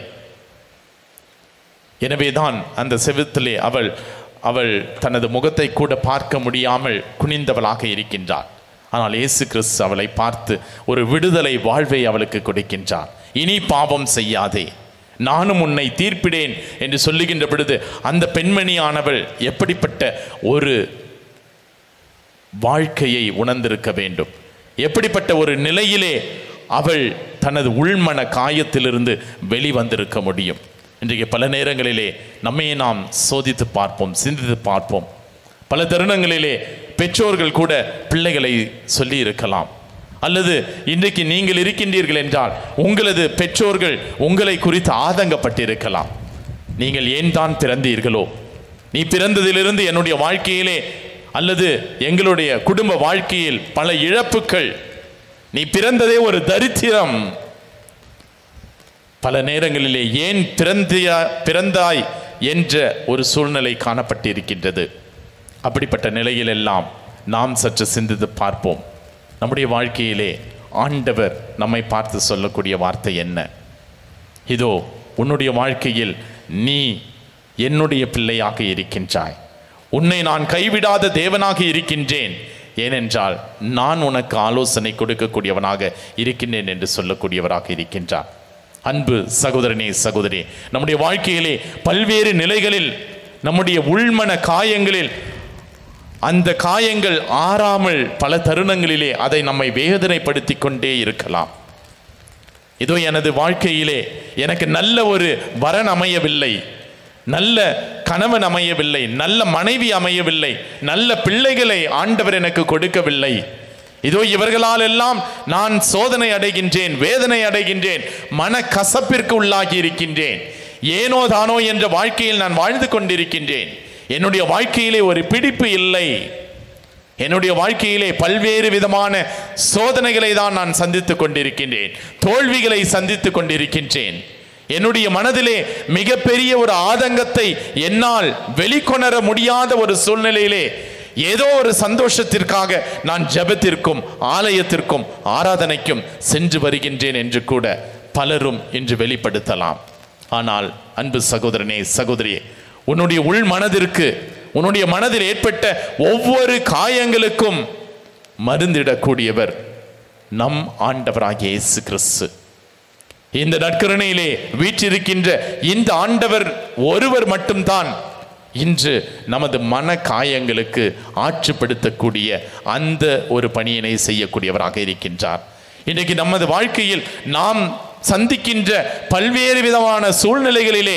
எனவேதான் அந்த செவுத்திலே அவள் அவள் தனது முகத்தை கூட பார்க்க முடியாமல் குனிந்தவளாக இருக்கின்றாள். ஆனால் இயேசு கிறிஸ்து அவளை பார்த்து ஒரு விடுதலை வாழ்வை அவளுக்கு கொடுக்கின்றார். இனி பாவம் செய்யாதே, நானும் உன்னை தீர்ப்பிடேன் என்று சொல்லுகின்ற பொழுது அந்த பெண்மணியானவள் எப்படிப்பட்ட ஒரு வாழ்க்கையை உணர்ந்திருக்க வேண்டும், எப்படிப்பட்ட ஒரு நிலையிலே அவள் தனது உள்மன காயத்திலிருந்து வெளிவந்திருக்க முடியும். இன்றைக்கு பல நேரங்களிலே நம்மையே நாம் சோதித்து பார்ப்போம், சிந்தித்து பார்ப்போம். பல தருணங்களிலே பெற்றோர்கள் கூட பிள்ளைகளை சொல்லி இருக்கலாம், அல்லது இன்றைக்கு நீங்கள் இருக்கின்றீர்கள் என்றால் உங்களது பெற்றோர்கள் உங்களை குறித்து ஆதங்கப்பட்டிருக்கலாம். நீங்கள் ஏன் தான் பிறந்தீர்களோ, நீ பிறந்ததிலிருந்து என்னுடைய வாழ்க்கையிலே அல்லது எங்களுடைய குடும்ப வாழ்க்கையில் பல இழப்புகள், நீ பிறந்ததே ஒரு தரித்திரம். பல நேரங்களிலே ஏன் பிறந்தியா பிறந்தாய் என்ற ஒரு சூழ்நிலை காணப்பட்டிருக்கின்றது. அப்படிப்பட்ட நிலையிலெல்லாம் நாம் சற்று சிந்தித்து பார்ப்போம். நம்முடைய வாழ்க்கையிலே ஆண்டவர் நம்மை பார்த்து சொல்லக்கூடிய வார்த்தை என்ன? இதோ உன்னுடைய வாழ்க்கையில் நீ என்னுடைய பிள்ளையாக இருக்கின்றாய், உன்னை நான் கைவிடாத தேவனாக இருக்கின்றேன் ஏனென்றால் நான் உனக்கு ஆலோசனை கொடுக்கக்கூடியவனாக இருக்கின்றேன் என்று சொல்லக்கூடியவராக இருக்கின்றார். அன்பு சகோதரனே சகோதரி, நம்முடைய வாழ்க்கையிலே பல்வேறு நிலைகளில் நம்முடைய உள்மன காயங்களில் அந்த காயங்கள் ஆறாமல் பல தருணங்களிலே அதை நம்மை வேதனைப்படுத்தி கொண்டே இருக்கலாம். இதோ எனது வாழ்க்கையிலே எனக்கு நல்ல ஒரு வரன் அமையவில்லை, நல்ல கணவன் அமையவில்லை, நல்ல மனைவி அமையவில்லை, நல்ல பிள்ளைகளை ஆண்டவர் எனக்கு கொடுக்கவில்லை, இதோ இவர்களால் எல்லாம் நான் சோதனை அடைகின்றேன், வேதனை அடைகின்றேன், மன கசப்பிற்கு உள்ளாகி இருக்கின்றேன், ஏனோ தானோ என்ற வாழ்க்கையில் நான் வாழ்ந்து கொண்டிருக்கின்றேன், என்னுடைய வாழ்க்கையிலே ஒரு பிடிப்பு இல்லை, என்னுடைய வாழ்க்கையிலே பல்வேறு விதமான சோதனைகளை தான் நான் சந்தித்துக் கொண்டிருக்கின்றேன், தோல்விகளை சந்தித்துக் கொண்டிருக்கின்றேன், என்னுடைய மனதிலே மிகப்பெரிய ஒரு ஆதங்கத்தை என்னால் வெளிக்கொணர முடியாத ஒரு சூழ்நிலையிலே ஏதோ ஒரு சந்தோஷத்திற்காக நான் ஜெபத்திற்கும் ஆலயத்திற்கும் ஆராதனைக்கும் சென்று வருகின்றேன் என்று கூட பலரும் இன்று வெளிப்படுத்தலாம். ஆனால் அன்பு சகோதரனே சகோதரியே, உன்னுடைய உள் மனதிற்கு, உன்னுடைய மனதில் ஏற்பட்ட ஒவ்வொரு காயங்களுக்கும் மருந்திடக்கூடியவர் நம் ஆண்டவராகிய இயேசு கிறிஸ்து. இந்த நற்கருணையிலே வீற்றிருக்கின்ற இந்த ஆண்டவர் ஒருவர் மட்டும்தான் இன்று நமது மன காயங்களுக்கு ஆற்றுப்படுத்தக்கூடிய அந்த ஒரு பணியினை செய்யக்கூடியவராக இருக்கின்றார். இன்றைக்கு நமது வாழ்க்கையில் நாம் சந்திக்கின்ற பல்வேறு விதமான சூழ்நிலைகளிலே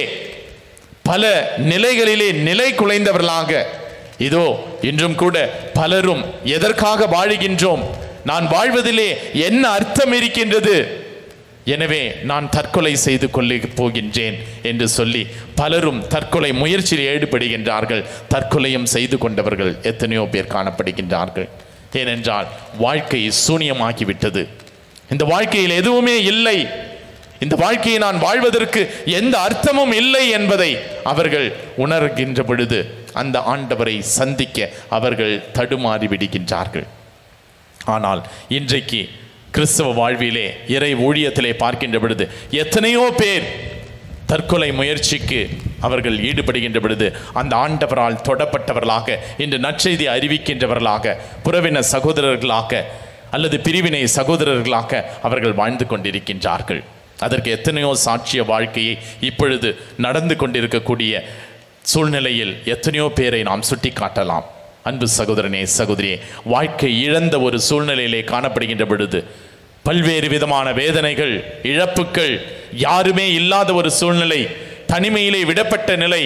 பல நிலைகளிலே நிலை குலைந்தவர்களாக இதோ இன்றும் கூட பலரும் எதற்காக வாழுகின்றோம், நான் வாழ்வதிலே என்ன அர்த்தம் இருக்கின்றது, எனவே நான் தற்கொலை செய்து கொள்ள போகின்றேன் என்று சொல்லி பலரும் தற்கொலை முயற்சியில் ஈடுபடுகின்றார்கள். தற்கொலையும் செய்து கொண்டவர்கள் எத்தனையோ பேர் காணப்படுகின்றார்கள். ஏனென்றால் வாழ்க்கை சூனியமாகிவிட்டது, இந்த வாழ்க்கையில் எதுவுமே இல்லை, இந்த வாழ்க்கையை நான் வாழ்வதற்கு எந்த அர்த்தமும் இல்லை என்பதை அவர்கள் உணர்கின்ற பொழுது அந்த ஆண்டவரை சந்திக்க அவர்கள் தடுமாறி விடுகின்றார்கள். ஆனால் இன்றைக்கு கிறிஸ்தவ வாழ்விலே இறை ஊழியத்திலே பார்க்கின்ற பொழுது எத்தனையோ பேர் தற்கொலை முயற்சிக்கு அவர்கள் ஈடுபடுகின்ற பொழுது அந்த ஆண்டவரால் தொடப்பட்டவர்களாக, இன்று நற்செய்தி அறிவிக்கின்றவர்களாக, புறவின சகோதரர்களாக அல்லது பிரிவினை சகோதரர்களாக அவர்கள் வாழ்ந்து கொண்டிருக்கின்றார்கள். அதற்கு எத்தனையோ சாட்சிய வாழ்க்கையை இப்பொழுது நடந்து கொண்டிருக்கக்கூடிய சூழ்நிலையில் எத்தனையோ பேரை நாம் சுட்டி காட்டலாம். அன்பு சகோதரனே சகோதரியே, வாழ்க்கை இழந்த ஒரு சூழ்நிலையிலே காணப்படுகின்ற பொழுது பல்வேறு விதமான வேதனைகள், இழப்புகள், யாருமே இல்லாத ஒரு சூழ்நிலை, தனிமையிலே விடப்பட்ட நிலை,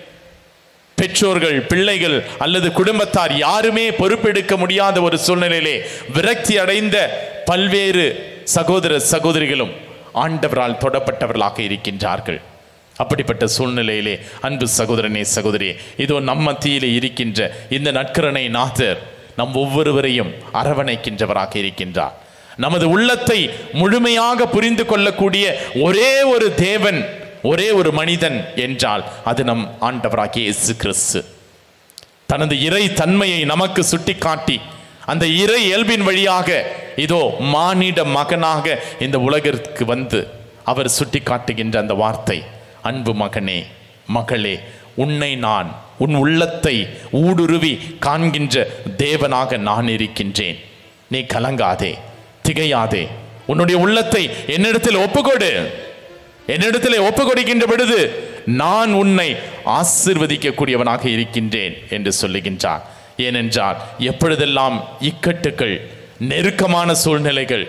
பெற்றோர்கள், பிள்ளைகள் அல்லது குடும்பத்தார் யாருமே பொறுப்பெடுக்க முடியாத ஒரு சூழ்நிலையிலே விரக்தி அடைந்த பல்வேறு சகோதர சகோதரிகளும் ஆண்டவரால் தொடப்பட்டவர்களாக இருக்கின்றார்கள். அப்படிப்பட்ட சூழ்நிலையிலே அன்பு சகோதரனே சகோதரியே, இதோ நம் மத்தியிலே இருக்கின்ற இந்த நற்கருணை நாதர் நம் ஒவ்வொருவரையும் அரவணைக்கின்றவராக இருக்கின்றார். நமது உள்ளத்தை முழுமையாக புரிந்து கொள்ளக்கூடிய ஒரே ஒரு தேவன், ஒரே ஒரு மனிதன் என்றால் அது நம் ஆண்டவராகிய இயேசு கிறிஸ்து. தனது இறை தன்மையை நமக்கு சுட்டிக்காட்டி அந்த இறை இயல்பின் வழியாக இதோ மானிட மகனாக இந்த உலகிற்கு வந்து அவர் சுட்டி காட்டுகின்ற அந்த வார்த்தை, அன்பு மகனே மகளே, உன்னை நான் உன் உள்ளத்தை ஊடுருவி காண்கின்ற தேவனாக நான் இருக்கின்றேன், நீ கலங்காதே, திகையாதே, உன்னுடைய உள்ளத்தை என்னிடத்தில் ஒப்புக்கொடு, என்னிடத்தில் ஒப்பு கொடுக்கின்ற பொழுது நான் உன்னை ஆசீர்வதிக்க கூடியவனாக இருக்கின்றேன் என்று சொல்லுகின்றார். ஏனென்றால் எப்பொழுதெல்லாம் இக்கட்டுகள், நெருக்கமான சூழ்நிலைகள்,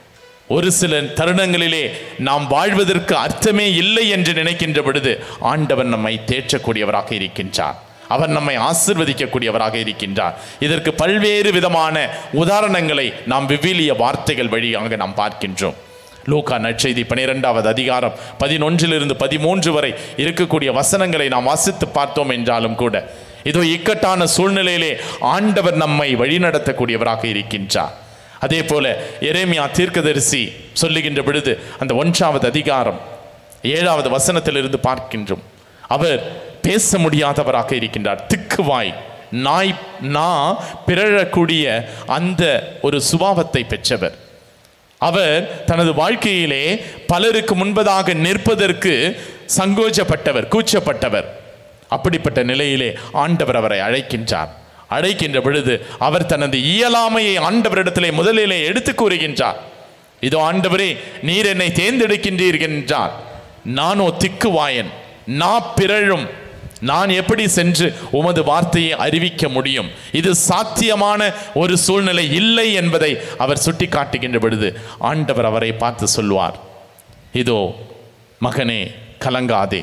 ஒரு சில தருணங்களிலே நாம் வாழ்வதற்கு அர்த்தமே இல்லை என்று நினைக்கின்ற பொழுது ஆண்டவர் நம்மை தேற்றக்கூடியவராக இருக்கின்றார், அவர் நம்மை ஆசீர்வதிக்கக்கூடியவராக இருக்கின்றார். இதற்கு பல்வேறு விதமான உதாரணங்களை நாம் விவிலிய வார்த்தைகள் வழியாக நாம் பார்க்கின்றோம். லூக்கா நற்செய்தி பனிரெண்டாவது அதிகாரம் பதினொன்றிலிருந்து பதிமூன்று வரை இருக்கக்கூடிய வசனங்களை நாம் வாசித்து பார்த்தோம் என்றாலும் கூட இதோ இக்கட்டான சூழ்நிலையிலே ஆண்டவர் நம்மை வழிநடத்தக்கூடியவராக இருக்கின்றார். அதே போல எரேமியா தீர்க்கதரிசி சொல்லுகின்ற பொழுது அந்த ஒன்றாவது அதிகாரம் ஏழாவது வசனத்திலிருந்து பார்க்கின்றோம், அவர் பேச முடியாதவராக இருக்கின்றார். திக்குவாய் நாய் நா பிறழக்கூடிய அந்த ஒரு சுபாவத்தை பெற்றவர். அவர் தனது வாழ்க்கையிலே பலருக்கு முன்பதாக நிற்பதற்கு சங்கோஜப்பட்டவர், கூச்சப்பட்டவர். அப்படிப்பட்ட நிலையிலே ஆண்டவர் அவரை அழைக்கின்றார். அழைக்கின்ற பொழுது அவர் தனது இயலாமையை ஆண்டவரிடத்திலே முதலிலே எடுத்து கூறுகின்றார். இதோ ஆண்டவரே, நீர் என்னை தேர்ந்தெடுக்கின்றீர்கள் என்றார். நானோ திக்குவாயன், நான் பிறழும், நான் எப்படி சென்று உமது வார்த்தையை அறிவிக்க முடியும்? இது சாத்தியமான ஒரு சூழ்நிலை இல்லை என்பதை அவர் சுட்டி காட்டுகின்ற பொழுது ஆண்டவர் அவரை பார்த்து சொல்வார், இதோ மகனே, கலங்காதே,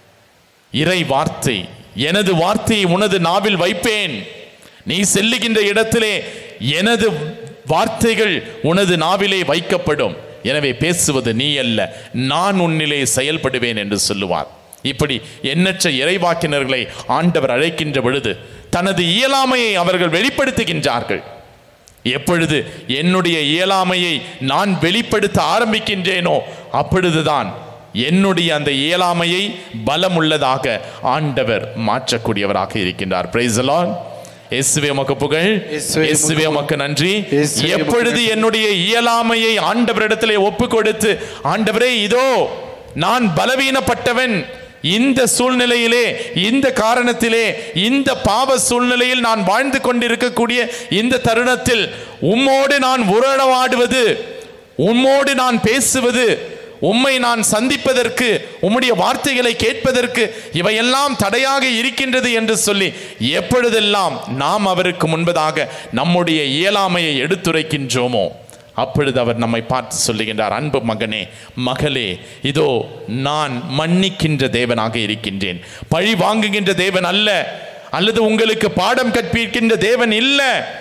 இறை வார்த்தை, எனது வார்த்தையை உனது நாவில் வைப்பேன். நீ செல்லுகின்ற இடத்திலே எனது வார்த்தைகள் உனது நாவிலே வைக்கப்படும். எனவே பேசுவது நீ அல்ல, நான் உன்னிலே செயல்படுவேன் என்று சொல்லுவார். இப்படி எண்ணற்ற இறைவாக்கினர்களை ஆண்டவர் அழைக்கின்ற பொழுது தனது இயலாமையை அவர்கள் வெளிப்படுத்துகின்றார்கள். எப்பொழுது என்னுடைய இயலாமையை நான் வெளிப்படுத்த ஆரம்பிக்கின்றேனோ அப்பொழுதுதான் என்னுடைய அந்த இயலாமையை பலம் உள்ளதாக ஆண்டவர் மாற்றக்கூடியவராக இருக்கின்றார். Praise the lord. இயேசுவே உமக்கு புகழ், இயேசுவே உமக்கு நன்றி. எப்பொழுது என்னுடைய இயலாமையை ஆண்டவரிடத்திலே ஒப்பு கொடுத்து, ஆண்டவரே இதோ நான் பலவீனப்பட்டவன், இந்த சூழ்நிலையிலே, இந்த காரணத்திலே, இந்த பாவ சூழ்நிலையில் நான் வாழ்ந்து கொண்டிருக்கக்கூடிய இந்த தருணத்தில் உம்மோடு நான் உறவாடுவது, உம்மோடு நான் பேசுவது, உம்மை நான் சந்திப்பதற்கு, உம்முடைய வார்த்தைகளை கேட்பதற்கு இவையெல்லாம் தடையாக இருக்கின்றது என்று சொல்லி எப்பொழுதெல்லாம் நாம் அவருக்கு முன்பதாக நம்முடைய இயலாமையை எடுத்துரைக்கின்றோமோ அப்பொழுது அவர் நம்மை பார்த்து சொல்லுகின்றார், அன்பு மகனே, மகளே, இதோ நான் மன்னிக்கின்ற தேவனாக இருக்கின்றேன். பழி வாங்குகின்ற தேவன் அல்ல, அல்லது உங்களுக்கு பாடம் கற்பிக்கின்ற தேவன் இல்ல,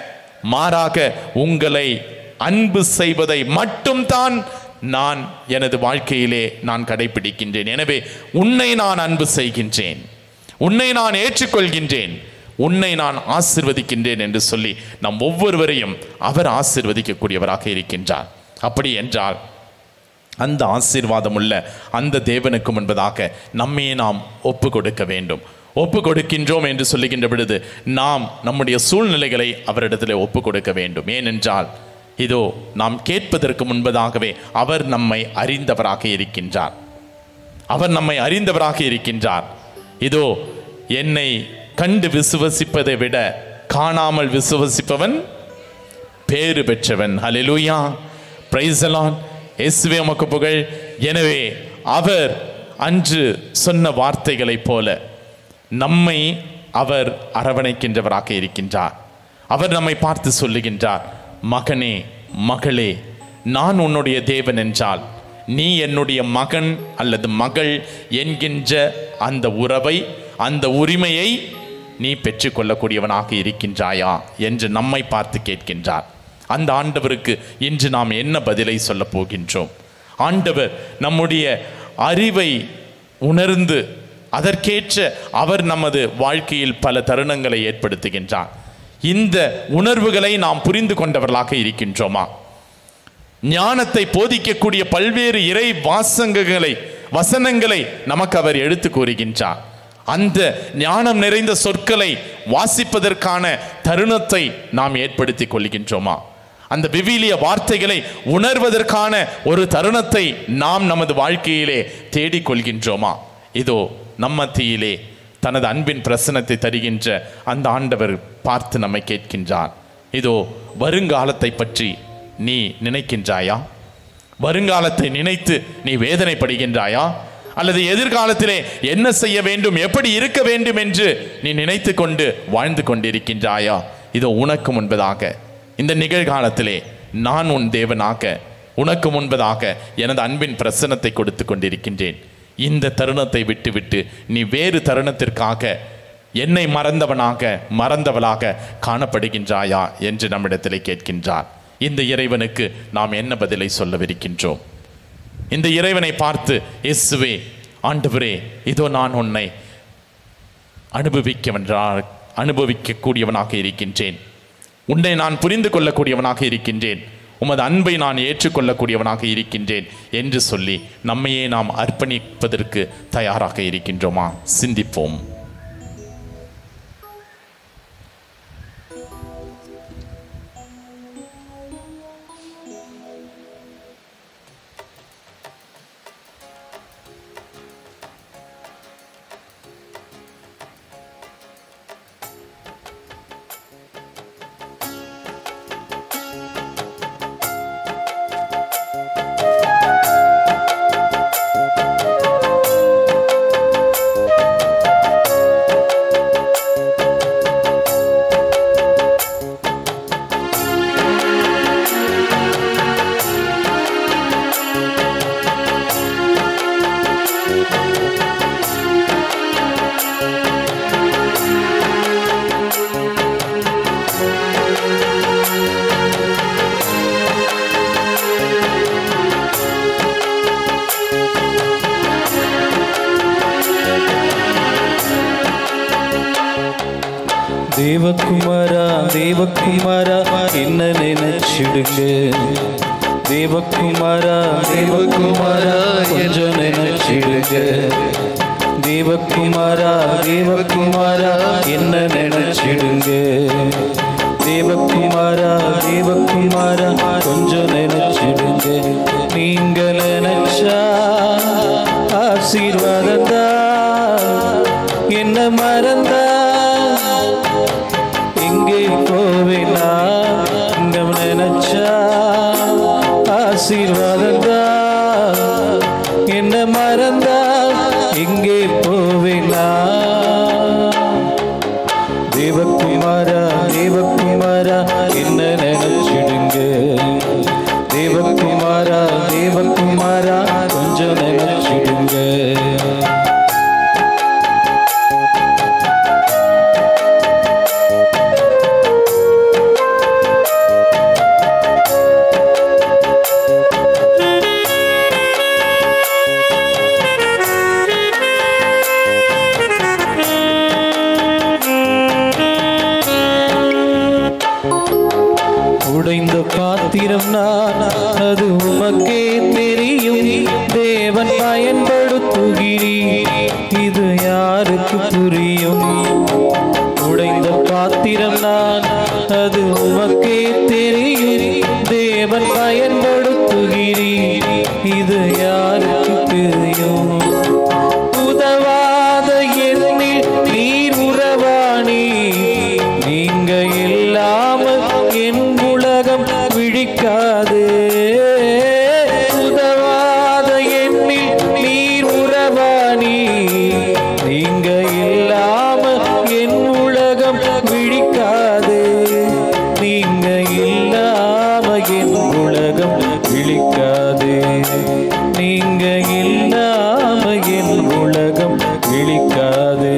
மாறாக உங்களை அன்பு செய்வதை மட்டும்தான் நான் எனது வாழ்க்கையிலே நான் கடைபிடிக்கின்றேன். எனவே உன்னை நான் அன்பு செய்கின்றேன், உன்னை நான் ஏற்றுக்கொள்கின்றேன், உன்னை நான் ஆசீர்வதிக்கின்றேன் என்று சொல்லி நம் ஒவ்வொருவரையும் அவர் ஆசீர்வதிக்கக்கூடியவராக இருக்கின்றார். அப்படி என்றால் அந்த ஆசீர்வாதம் உள்ள அந்த தேவனுக்கு முன்பதாக நம்மையே நாம் ஒப்பு கொடுக்க வேண்டும். ஒப்பு கொடுக்கின்றோம் என்று சொல்லுகின்ற பொழுது நாம் நம்முடைய சூழ்நிலைகளை அவரிடத்தில் ஒப்பு கொடுக்க வேண்டும். ஏனென்றால் இதோ நாம் கேட்பதற்கு முன்பதாகவே அவர் நம்மை அறிந்தவராக இருக்கின்றார். அவர் நம்மை அறிந்தவராக இருக்கின்றார். இதோ என்னை கண்டு விசுவசிப்பதை விட காணாமல் விசுவசிப்பவன் பேறு பெற்றவன். Hallelujah, praise the lord. இயேசுவே உமக்கு புகழ். எனவே அவர் அன்று சொன்ன வார்த்தைகளைப் போல நம்மை அவர் அரவணைக்கின்றவராக இருக்கின்றார். அவர் நம்மை பார்த்து சொல்லுகின்றார், மகனே, மகளே, நான் உன்னுடைய தேவன் என்றால் நீ என்னுடைய மகன் அல்லது மகள் என்கின்ற அந்த உறவை, அந்த உரிமையை நீ பெற்றுக்கொள்ளக்கூடியவனாக இருக்கின்றாயா என்று நம்மை பார்த்து கேட்கின்றார். அந்த ஆண்டவருக்கு இன்று நாம் என்ன பதிலை சொல்ல போகின்றோம்? ஆண்டவர் நம்முடைய அறிவை உணர்ந்து அதற்கேற்ற அவர் நமது வாழ்க்கையில் பல தருணங்களை ஏற்படுத்துகின்றார். இந்த உணர்வுகளை நாம் புரிந்து கொண்டவர்களாக இருக்கின்றோமா? ஞானத்தை போதிக்கக்கூடிய பல்வேறு இறை வாசகங்களை வசனங்களை நமக்கு அவர் எடுத்து கூறுகின்றார். அந்த ஞானம் நிறைந்த சொற்களை வாசிப்பதற்கான தருணத்தை நாம் ஏற்படுத்தி கொள்கின்றோமா? அந்த விவிலிய வார்த்தைகளை உணர்வதற்கான ஒரு தருணத்தை நாம் நமது வாழ்க்கையிலே தேடிக்கொள்கின்றோமா? இதோ நம்மத்தியிலே தனது அன்பின் பிரசனத்தை தருகின்ற அந்த ஆண்டவர் பார்த்து நம்மை கேட்கின்றார், இதோ வருங்காலத்தை பற்றி நீ நினைக்கின்றாயா? வருங்காலத்தை நினைத்து நீ வேதனைப்படுகின்றாயா? அல்லது எதிர்காலத்திலே என்ன செய்ய வேண்டும், எப்படி இருக்க வேண்டும் என்று நீ நினைத்து கொண்டு வாழ்ந்து கொண்டிருக்கின்றாயா? இதோ உனக்கு முன்பதாக இந்த நிகழ்காலத்திலே நான் உன் தேவனாக உனக்கு முன்பதாக எனது அன்பின் பிரசனத்தை கொடுத்து கொண்டிருக்கின்றேன். இந்த தருணத்தை விட்டுவிட்டு நீ வேறு தருணத்திற்காக என்னை மறந்தவனாக மறந்தவளாக காணப்படுகின்றாயா என்று நம்மிடத்திலே கேட்கின்றார். இந்த இறைவனுக்கு நாம் என்ன பதிலை சொல்லவிருக்கின்றோம்? இந்த இறைவனை பார்த்து, இயேசுவே, ஆண்டவரே, இதோ நான் உன்னை அனுபவிக்கவென்றால் அனுபவிக்கக்கூடியவனாக இருக்கின்றேன், உன்னை நான் புரிந்து கொள்ளக்கூடியவனாக இருக்கின்றேன், உமது அன்பை நான் ஏற்றுக்கொள்ளக்கூடியவனாக இருக்கின்றேன் என்று சொல்லி நம்மையே நாம் அர்ப்பணிப்பதற்கு தயாராக இருக்கின்றோமா? சிந்திப்போம். தேவகுமாரா தேவகுமாரா என்ன நினைச்சிடுங்க. தேவகுமாரா தேவகுமாரா கொஞ்சம் நினைச்சிடுங்க. தேவகுமாரா தேவகுமாரா என்ன நினைச்சிடுங்க. தேவகுமாரா தேவகுமாரா கொஞ்சம் நினைச்சிடுங்க. நீங்க நினைச்சா ஆசீர்வாதந்தா, என்ன மறந்தா எங்கே போவேனா. இங்க நினைச்சா ஆசீர்வாதந்தா, என்ன மறந்தா எங்கே போவேனா. தேவகுமாரா தேவகுமாரா என்ன நினைச்சிடுங்க. தேவகுமாரா தேவகுமாரா கொஞ்சம் நினைச்சிடுங்க. உடைந்த பாத்திரம் நான், அது உமக்கே தெரியும். தேவன் பயன்படுத்துகிறீர், இது யாருக்கு புரியும். உடைந்த பாத்திரம் நான், அது உமக்கே தெரியும். தேவன் பயன்படுத்துகிறீர், இது யாருக்கு தெரியும். உதவாத எண்ணில் நீர் உறவாணி, நீங்க இல்லாம என் உலகம் விழிக்காது. உதவாத எண்ணில் நீர் உறவாணி, நீங்க இல்லாம என் உலகம் விழிக்காது. நீங்க இல்லாம என் உலகம் விழிக்காது. நீங்க இல்லாம என் உலகம் விழிக்காது.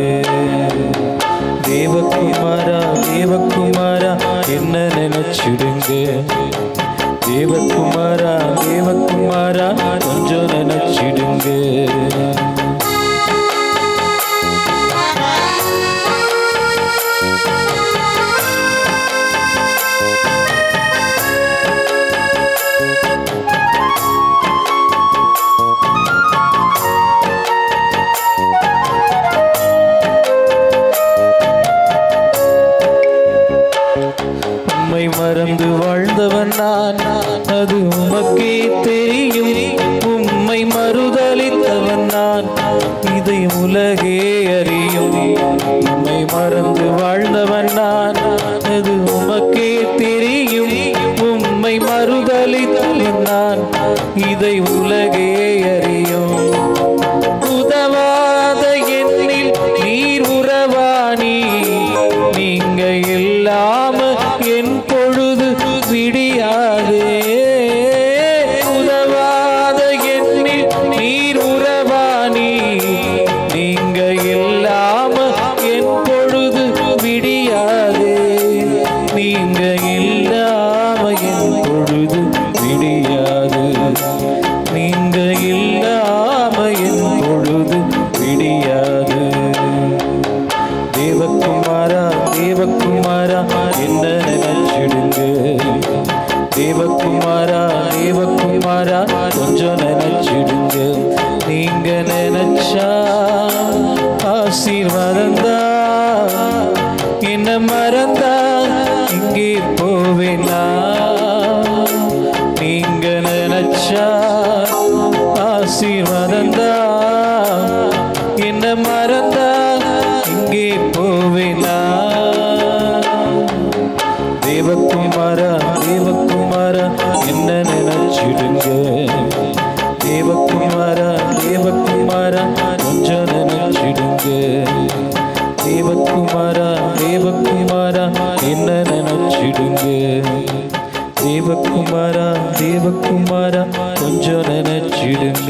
தேவகுமாரா தேவகுமாரா என்ன நினைச்சிடுங்க. தேவகுமாரா தேவகுமாரா கொஞ்சம் நினைச்சிடுங்க. உம்மை மறந்து வாழ்ந்தவன் நான், அது உமக்கே தெரியும். உம்மை மறுதலித்தவன் நான், இதை உலகே அறியும். உம்மை மறந்து வாழ்ந்தவன் நான், அது உமக்கே தெரியும். உம்மை மறுதலித்தவன் நான், இதை உலகே அறியும். உதவாத எண்ணில் நீர் உறவாணி, நீங்க இல்லாம என் பொழுது விடியாது. உதவாத எண்ணில் நீர் உறவாணி, நீங்க இல்லாம என் பொழுது விடியாது. நீங்க இல்லாம என் பொழுது விடியாது. நீங்க இல்லாம என் பொழுது விடியாது. தேவகுமாரா தேவகுமாரா என்ன நினைச்சிடுங்க. தேவகுமாரா தேவகுமாரா கொஞ்சம் நினைச்சிடுங்க. நீங்க நினைச்சா ஆசீர்வாதந்தா, என்ன மறந்தா இங்கே போவேனா. நீங்க நினைச்சா ஆசீர்வாதந்தா, என்ன மறந்தா இங்கே போவேனா. தேவகுமாரா தேவகுமாரா என்ன நினைச்சிடுங்க. தேவகுமாரா தேவகுமாரா கொஞ்சம் நினைச்சிடுங்க. தேவகுமாரா தேவகுமாரா என்ன நினைச்சிடுங்க. தேவகுமாரா தேவகுமாரா கொஞ்சம் நினைச்சிடுங்க.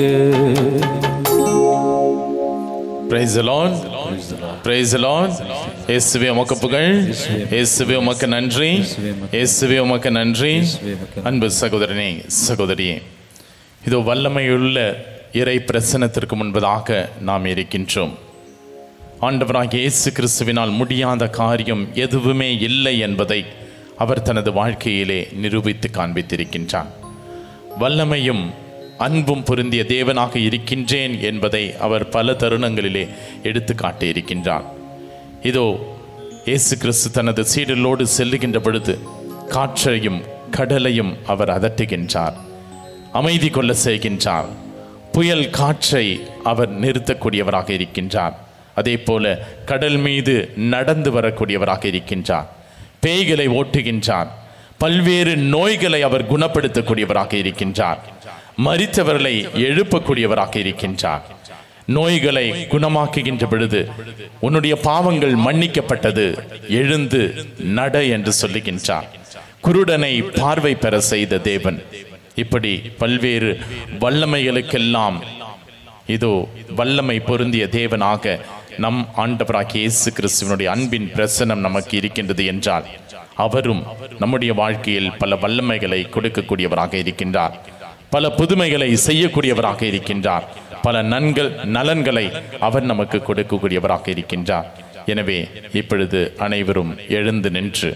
Praise the Lord. Praise the Lord. இயேசுவே உமக்கு புகழ். இயேசுவே உமக்கு நன்றி. இயேசுவே உமக்கு நன்றி. அன்பு சகோதரனே சகோதரியே, இதோ வல்லமையுள்ள இறை பிரசன்னத்திற்கு முன்பதாக நாம் இருக்கின்றோம். ஆண்டவராகிய இயேசு கிறிஸ்துவினால் முடியாத காரியம் எதுவுமே இல்லை என்பதை அவர் தனது வாழ்க்கையிலே நிரூபித்து காண்பித்திருக்கின்றார். வல்லமையும் அன்பும் பொருந்திய தேவனாக இருக்கின்றேன் என்பதை அவர் பல தருணங்களிலே எடுத்து காட்டியிருக்கின்றார். இதோ இயேசு கிறிஸ்து தனது சீடலோடு செல்லுகின்ற பொழுது காற்றையும் கடலையும் அவர் அதட்டுகின்றார், அமைதி கொள்ள செய்கின்றார். புயல் காற்றை அவர் நிறுத்தக்கூடியவராக இருக்கின்றார். அதே போல கடல் மீது நடந்து வரக்கூடியவராக இருக்கின்றார். பேய்களை ஓட்டுகின்றார். பல்வேறு நோய்களை அவர் குணப்படுத்தக்கூடியவராக இருக்கின்றார். மரித்தவர்களை எழுப்பக்கூடியவராக இருக்கின்றார். நோய்களை குணமாக்குகின்ற பொழுது உன்னுடைய பாவங்கள் மன்னிக்கப்பட்டது, எழுந்து நட என்று சொல்லுகின்றார். குருடனை பார்வை பெற செய்த தேவன். இப்படி பல்வேறு வல்லமைகளுக்கெல்லாம் இதோ வல்லமை பொருந்திய தேவனாக நம் ஆண்டவராகிய இயேசு கிறிஸ்துவினுடைய அன்பின் பிரசனம் நமக்கு இருக்கின்றது என்றால் அவரும் நம்முடைய வாழ்க்கையில் பல வல்லமைகளை கொடுக்கக்கூடியவராக இருக்கின்றார். பல புதுமைகளை செய்யக்கூடியவராக இருக்கின்றார். பல நன்கள் நலன்களை அவர் நமக்கு கொடுக்கக்கூடியவராக இருக்கின்றார். எனவே இப்பொழுது அனைவரும் எழுந்து நின்று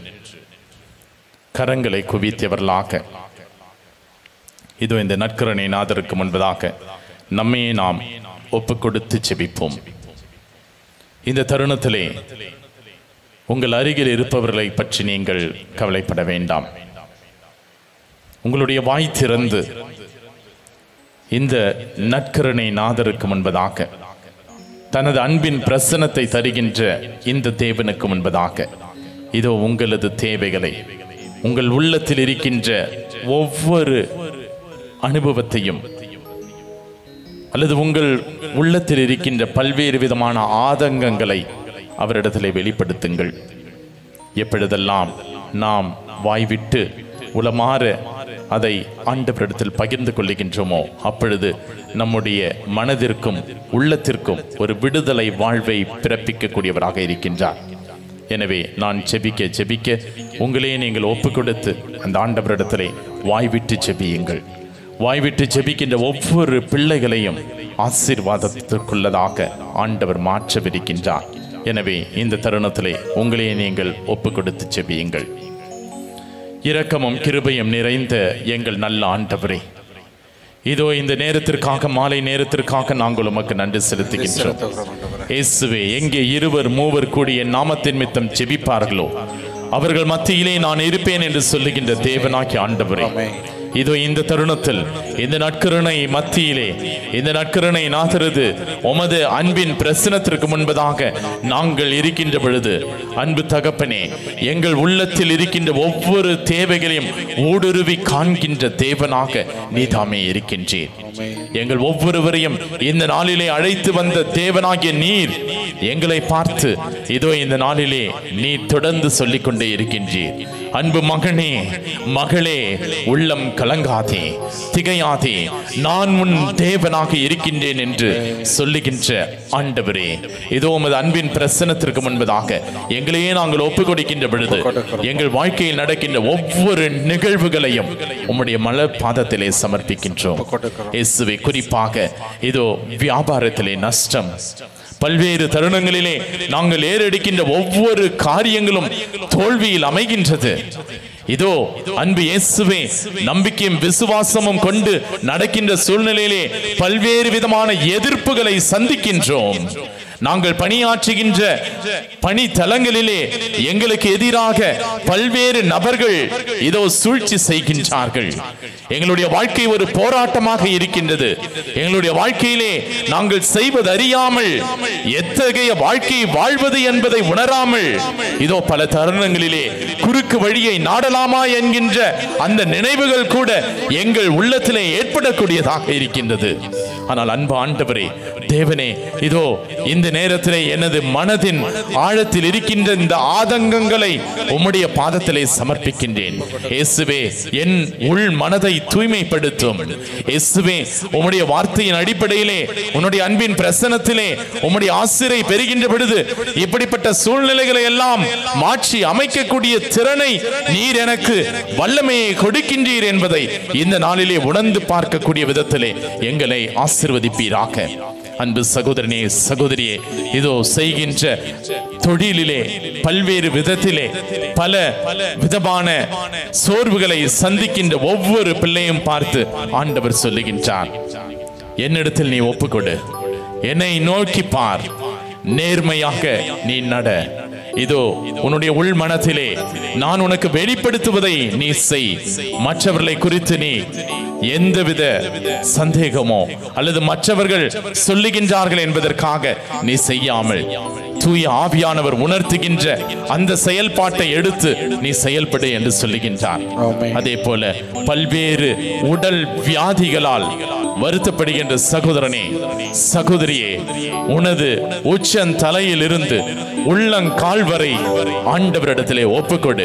கரங்களை குவித்தவர்களாக இதோ இந்த நற்கருணை நாதருக்கு முன்பதாக நம்மையே நாம் ஒப்பு கொடுத்து செபிப்போம். இந்த தருணத்திலே உங்கள் அருகில் இருப்பவர்களை பற்றி நீங்கள் கவலைப்பட வேண்டாம். உங்களுடைய வாய் திறந்து இந்த நற்கருணை நாதருக்கு முன்பதாக, தனது அன்பின் பிரசனத்தை தருகின்ற இந்த தேவனுக்கு முன்பதாக இதோ உங்களது தேவைகளை, உங்கள் உள்ளத்தில் இருக்கின்ற ஒவ்வொரு அனுபவத்தையும் அல்லது உங்கள் உள்ளத்தில் இருக்கின்ற பல்வேறு விதமான ஆதங்கங்களை அவரிடத்தில் வெளிப்படுத்துங்கள். எப்பொழுதெல்லாம் நாம் வாய்விட்டு உளமாற அதை ஆண்டவரிடத்தில் பகிர்ந்து கொள்ளுகின்றோமோ அப்பொழுது நம்முடைய மனதிற்கும் உள்ளத்திற்கும் ஒரு விடுதலை வாழ்வை பிறப்பிக்கக்கூடியவராக இருக்கின்றார். எனவே நான் செபிக்க செபிக்க உங்களே நீங்கள் ஒப்பு கொடுத்து அந்த ஆண்டவரிடத்திலே வாய்விட்டு செபியுங்கள். வாய்விட்டு ஜெபிக்கின்ற ஒவ்வொரு பிள்ளைகளையும் ஆசீர்வாதத்திற்குள்ளதாக ஆண்டவர் மாற்றவிருக்கின்றார். எனவே இந்த தருணத்திலே உங்களையே நீங்கள் ஒப்பு கொடுத்து ஜெபியுங்கள். இரக்கமும் கிருபையும் நிறைந்த எங்கள் நல்ல ஆண்டவரே, இதோ இந்த நேரத்திற்காக, மாலை நேரத்திற்காக நாங்கள் உமக்கு நன்றி செலுத்துகின்றோம். இயேசுவே, எங்கே இருவர் மூவர் கூடி என் நாமத்தின் மித்தம் ஜெபிப்பார்களோ அவர்கள் மத்தியிலே நான் இருப்பேன் என்று சொல்லுகின்ற தேவனாகிய ஆண்டவரே, இதோ இந்த தருணத்தில் இந்த நற்கருணை மத்தியிலே இந்த நற்கருணை நாதரது உமது அன்பின் பிரசனத்திற்கு முன்பதாக நாங்கள் இருக்கின்ற பொழுது, அன்பு தகப்பனே, எங்கள் உள்ளத்தில் இருக்கின்ற ஒவ்வொரு தேவைகளையும் ஊடுருவி காண்கின்ற தேவனாக நீதாமே இருக்கின்றீர். எங்கள் ஒவ்வொருவரையும் இந்த நாளிலே அழைத்து வந்த தேவனாகிய நீர் எங்களை பார்த்து இதோ இந்த நாளிலே நீர் தொடர்ந்து சொல்லிக் கொண்டே இருக்கின்றீர். அன்பு மகனே, மகளே, உள்ளம் கலங்காதே, திகையாதே, நான் உன் தேவனாக இருக்கின்றேன் என்று சொல்லுகின்ற ஆண்டவரே, இதோ உமது அன்பின் பிரசனத்திற்கு முன்பதாக எங்களையே நாங்கள் ஒப்புக் கொடுக்கின்ற பொழுது எங்கள் வாழ்க்கையில் நடக்கின்ற ஒவ்வொரு நிகழ்வுகளையும் உம்முடைய மலர் பாதத்திலே சமர்ப்பிக்கின்றோம். இயேசுவே, குறிப்பாக இதோ வியாபாரத்திலே நஷ்டம், பல்வேறு தருணங்களிலே நாங்கள் ஏறெடுக்கின்ற ஒவ்வொரு காரியங்களும் தோல்வியில் அமைகின்றது. இதோ அன்பு இயேசுவே, நம்பிக்கையும் விசுவாசமும் கொண்டு நடக்கின்ற சூழ்நிலையிலே பல்வேறு விதமான எதிர்ப்புகளை சந்திக்கின்றோம். நாங்கள் பணியாற்றுகின்ற பணி தலங்களிலே எங்களுக்கு எதிராக பல்வேறு நபர்கள் இதோ சூழ்ச்சி செய்கின்றார்கள். எங்களுடைய வாழ்க்கை ஒரு போராட்டமாக இருக்கின்றது. எங்களுடைய வாழ்க்கையிலே நாங்கள் செய்வது அறியாமல், எத்தகைய வாழ்க்கை வாழ்வது என்பதை உணராமல் இதோ பல தருணங்களிலே குறுக்கு வழியை நாடலாமா என்கின்ற அந்த நினைவுகள் கூட எங்கள் உள்ளத்திலே ஏற்படக்கூடியதாக இருக்கின்றது. ஆனால் அன்பு ஆண்டவரே, தேவனே, இதோ இந்த நேரத்திலே எனது மனதின் ஆழத்தில் இருக்கின்ற இந்த ஆதங்கங்களை உம்முடைய பாதத்திலே சமர்ப்பிக்கின்றேன். இயேசுவே, என் உள் மனதை தூய்மைப்படுத்தும். இயேசுவே, உம்முடைய வார்த்தையின் அடிப்படையிலே உன்னுடைய அன்பின் பிரசனத்திலே உம்முடைய ஆசிரை பெறுகின்ற பொழுது இப்படிப்பட்ட சூழ்நிலைகளை எல்லாம் மாற்றி அமைக்கக்கூடிய திறனை நீர் எனக்கு வல்லமையை கொடுக்கின்றீர் என்பதை இந்த நாளிலே உணர்ந்து பார்க்கக்கூடிய விதத்திலே எங்களை ஆசீர்வதிப்பீராக. அன்பு சகோதரனே சகோதரியே, இதோ செய்கின்ற தொழிலிலே பல்வேறு விதத்திலே பல விதமான சோர்வுகளை சந்திக்கின்ற ஒவ்வொரு பிள்ளையும் பார்த்து ஆண்டவர் சொல்லுகின்றார், என்னிடத்தில் நீ ஒப்புக்கொடு, என்னை நோக்கி பார், நேர்மையாக நீ நட, இதோ உன்னுடைய உள் மனத்திலே நான் உனக்கு வெளிப்படுத்துவதை நீ செய். மற்றவர்களை குறித்து நீ எந்தவித சந்தேகமோ அல்லது மற்றவர்கள் சொல்லுகின்றார்கள் என்பதற்காக நீ செய்யாமல் தூய ஆவியானவர் உணர்த்துகின்ற அந்த செயல்பாட்டை எடுத்து நீ செயல்படு என்று சொல்லுகின்றார். அதே போல பல்வேறு உடல் வியாதிகளால் வருத்தப்படுகின்ற சகோதரனே சகோதரியே, உனது உச்சன் தலையில் இருந்து உள்ளங்கால் வரை ஆண்டவரிடத்திலே ஒப்புக்கொடு.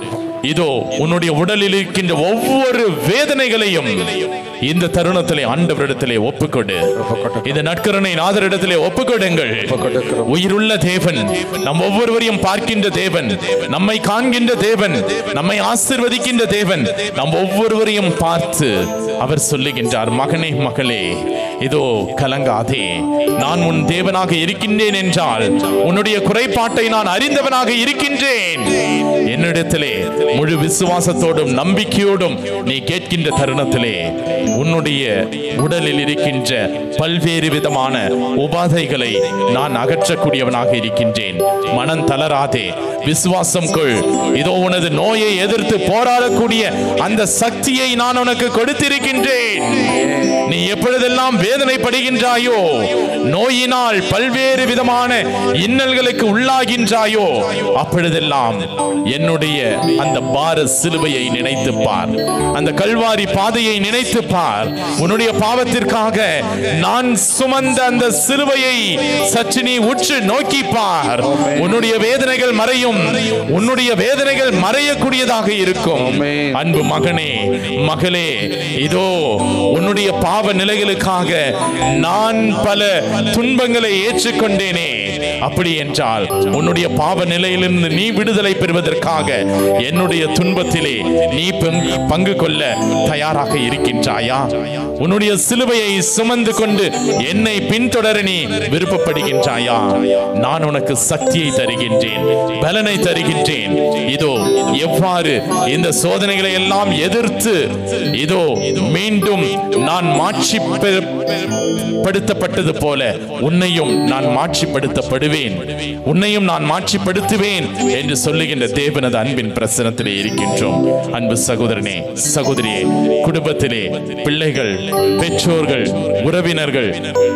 இதோ உன்னுடைய உடலில் இருக்கின்ற ஒவ்வொரு வேதனைகளையும் இந்த தருணத்திலே ஆண்டவரிடத்திலே ஒப்புக்கொடு. இந்த நற்கருணை நாதரிடத்திலே ஒப்புக்கொடுங்கள். உயிருள்ள தேவன், நம் ஒவ்வொருவரையும் பார்க்கின்ற தேவன், நம்மை காண்கின்ற தேவன், நம்மை ஆசீர்வதிக்கின்ற தேவன் நம் ஒவ்வொருவரையும் பார்த்து அவர் சொல்லுகின்றார், மகனே மகளே, இதோ கலங்காதே, நான் உன் தேவனாக இருக்கின்றேன் என்றால் உன்னுடைய குறைபாட்டை நான் அறிந்தவனாக இருக்கின்றேன். என்னிடத்திலே முழு விசுவாசத்தோடும் நம்பிக்கையோடும் நீ கேட்கின்ற தருணத்திலே உன்னுடைய உடலில் இருக்கின்ற பல்வேறு விதமான உபாதைகளை நான் அகற்றக்கூடியவனாக இருக்கின்றேன். மனம் தளராதே, விசுவாசம் கொள். இதோ உனது நோயை எதிர்த்து போராடக்கூடிய அந்த சக்தியை நான் உனக்கு கொடுத்திருக்கின்றேன். நீ எப்பொழுதெல்லாம் வேதனைப்படுகின்றாயோ, நோயினால் பல்வேறு விதமான இன்னல்களுக்கு உள்ளாகின்றாயோ, அப்பொழுதெல்லாம் என்னுடைய அந்த பார சிலுவையை நினைத்து பார், அந்த கல்வாரி பாதையை நினைத்து பார். உன்னுடைய பாவத்திற்காக நான் சுமந்த அந்த சிலுவையை சற்று நீ உற்று நோக்கி பார். உன்னுடைய வேதனைகள் மறையும், உன்னுடைய வேதனைகள் மறையக்கூடியதாக இருக்கும். அன்பு மகனே மகளே, இதோ உன்னுடைய பாவ நிலைகளுக்காக நான் பல துன்பங்களை ஏற்றுக்கொண்டேனே. அப்படி என்றால் உன்னுடைய பாவ நிலையிலிருந்து நீ விடுதலை பெறுவதற்காக என்னுடைய துன்பத்திலே நீ பங்கு கொள்ள தயாராக இருக்கின்றாயா? உன்னுடைய சிலுவையை சுமந்து கொண்டு என்னை பின்தொடர நீ விருப்பப்படுகின்றாயா? நான் உனக்கு சக்தியை தருகின்றேன், பலனை தருகின்றேன். இதோ எவ்வாறு இந்த சோதனைகளை எல்லாம் எதிர்த்து இதோ மீண்டும் நான் மாட்சி படுத்தப்பட்டது போல உன்னையும் நான் மாட்சிப்படுத்தப்படுவேன், உன்னையும் நான் மாட்சிப்படுத்துவேன் என்று சொல்லுகின்ற தேவனது அன்பின் பிரசனத்திலே இருக்கின்றோம். அன்பு சகோதரனே சகோதரியே, குடும்பத்திலே பிள்ளைகள், பெற்றோர்கள், உறவினர்கள்,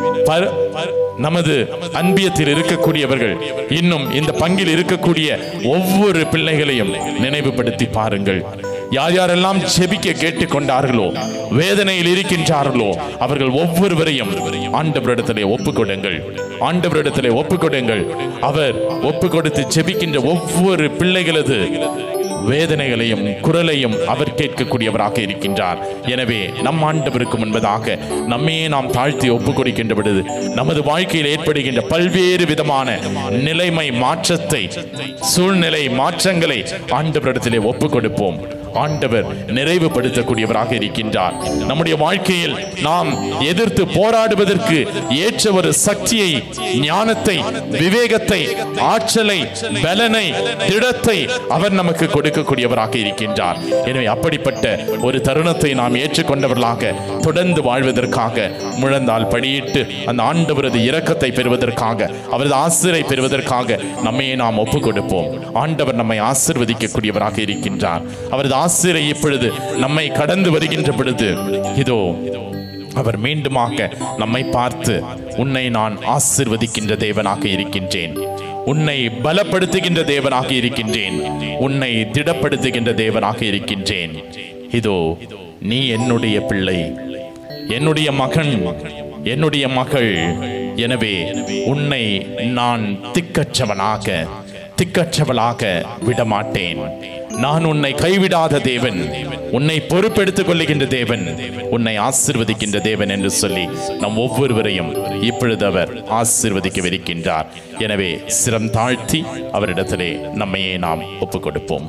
நமது அன்பியத்தில் இருக்கக்கூடியவர்கள், இன்னும் இந்த பங்கில் இருக்கக்கூடிய ஒவ்வொரு பிள்ளைகளையும் நினைவுபடுத்தி பாருங்கள். யார் யாரெல்லாம் ஜெபிக்க கேட்டுக்கொண்டார்களோ, வேதனையில் இருக்கின்றார்களோ, அவர்கள் ஒவ்வொருவரையும் ஆண்டவரிடத்திலே ஒப்புக்கொடுங்கள், ஆண்டவரிடத்திலே ஒப்புக்கொடுங்கள். அவர் ஒப்பு கொடுத்து ஜெபிக்கின்ற ஒவ்வொரு பிள்ளைகளது வேதனைகளையும் குரலையும் அவர் கேட்கக்கூடியவராக இருக்கின்றார். எனவே நம் ஆண்டவருக்கு முன்பதாக நம்மையே நாம் தாழ்த்தி ஒப்பு கொடுக்கின்ற பொழுது நமது வாழ்க்கையில் ஏற்படுகின்ற பல்வேறு விதமான நிலைமை மாற்றத்தை, சூழ்நிலை மாற்றங்களை ஆண்டவரிடத்திலே ஒப்பு கொடுப்போம். ஆண்டவர் நிறைவுபடுத்தக்கூடியவராக இருக்கின்றார். நம்முடைய வாழ்க்கையில் நாம் எதிர்த்து போராடுவதற்கு ஏற்ற ஒரு சக்தியை, ஞானத்தை, விவேகத்தை, ஆற்றலை, பலனை, திடத்தை அவர் நமக்கு கொடுக்கக்கூடியவராக இருக்கின்றார். எனவே அப்படிப்பட்ட ஒரு தருணத்தை நாம் ஏற்றுக்கொண்டவர்களாக தொடர்ந்து வாழ்வதற்காக முழந்தால் படியிட்டு அந்த ஆண்டவரது இரக்கத்தை பெறுவதற்காக, அவரது ஆசிரை பெறுவதற்காக நம்மையே நாம் ஒப்புக் கொடுப்போம். ஆண்டவர் நம்மை ஆசீர்வதிக்கக்கூடியவராக இருக்கின்றார். அவரது ஆசிரை இப்பொழுது நம்மை கடந்து வருகின்ற பொழுது இதோ அவர் மீண்டுமாக நம்மை பார்த்து, உன்னை நான் ஆசீர்வதிக்கின்ற தேவனாக இருக்கின்றேன், உன்னை பலப்படுத்துகின்ற தேவனாக இருக்கின்றேன், உன்னை திடப்படுத்துகின்ற தேவனாக இருக்கின்றேன். இதோ நீ என்னுடைய பிள்ளை, என்னுடைய மகன், என்னுடைய மகள். எனவே உன்னை நான் திக்கற்றவனாக, திக்கற்றவளாக விடமாட்டேன். நான் உன்னை கைவிடாத தேவன், உன்னை பொறுப்பெடுத்துக் கொள்ளுகின்ற தேவன், உன்னை ஆசீர்வதிக்கின்ற தேவன் என்று சொல்லி நம் ஒவ்வொருவரையும் இப்பொழுது அவர் ஆசீர்வதிக்கவிருக்கின்றார். எனவே சிரம் தாழ்த்தி அவரிடத்திலே நம்மையே நாம் ஒப்புக் கொடுப்போம்.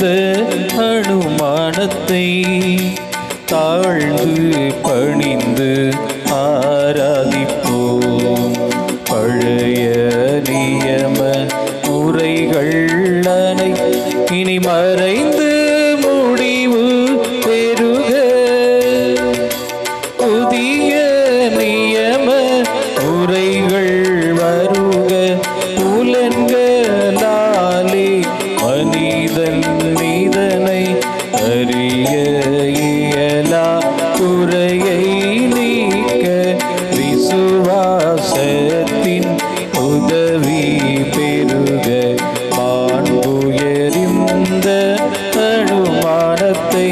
இந்த அனுமானத்தை தாழ்ந்து பணிந்து ஆராதிப்போம். பழைய நியம முறைகள் அனை இனி மறைந்து முடிவு பெறுக. புதிய நியம முறைகள் வருக. புலன்களாலே மனிதன் நீதனை அறிய இயலா குறையை நீக்க விசுவாசத்தின் உதவி பெறுக. மாண்புயரிந்த அனுமானத்தை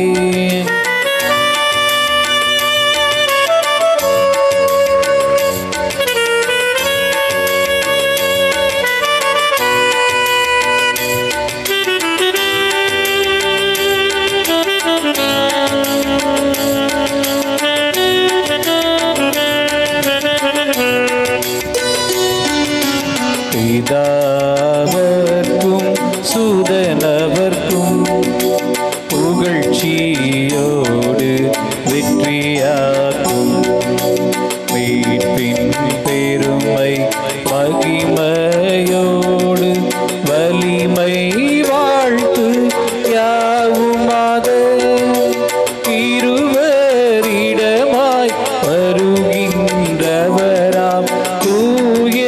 பிதாவர்க்கும் சுதனவர்க்கும் புகழ்ச்சியோடு வெற்றியாக்கும். மீட்பின் பெருமை மகிமையோடு வலிமை வாழ்த்து யாவுமாத இருவரிடமாய் வருகின்றவராம் தூய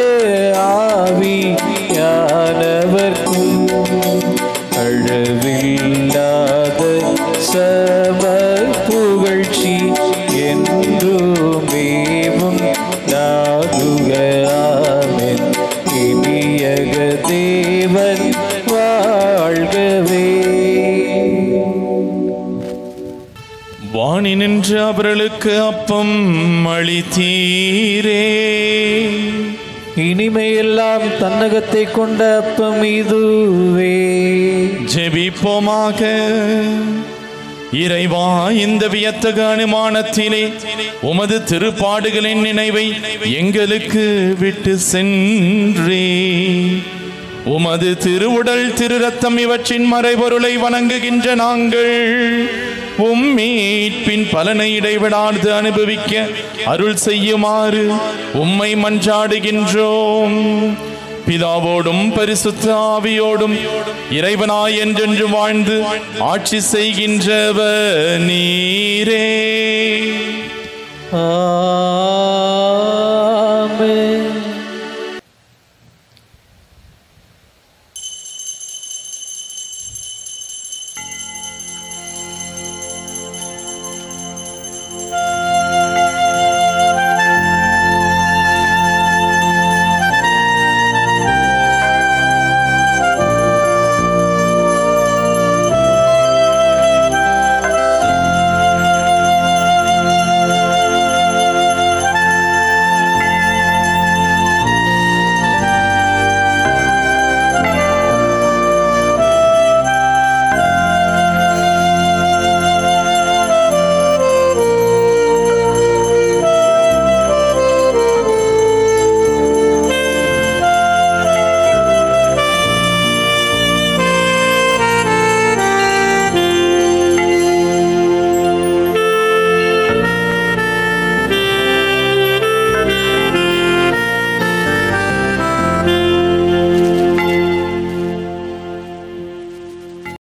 ஆவியானவர்க்கும் அளவில்லாத சம புகழ்ச்சி என்றுமேவும் நாகுக. ஆமென். இனியக தேவன் வாழ்கவே. வாணி நின்று அவர்களுக்கு அப்பம் அளித்தீரே. இனிமையெல்லாம் தன்னகத்தை கொண்ட அப்பம் இதுவே. ஜெபிப்போமாக. இறைவா, இந்த வியத்தக அனுமானத்திலே உமது திருப்பாடுகளின் நினைவை எங்களுக்கு விட்டு சென்றே. உமது திருவுடல் திரு ரத்தம் இவற்றின் மறைபொருளை வணங்குகின்ற நாங்கள் உம் மீட்பின் பலனை இடைவிடாது அனுபவிக்க அருள் செய்யுமாறு உம்மை மன்றாடுகின்றோம். பிதாவோடும் பரிசுத்த ஆவியோடும் இறைவனாய் என்றென்று வாழ்ந்து ஆட்சி செய்கின்றவர் நீரே. ஆ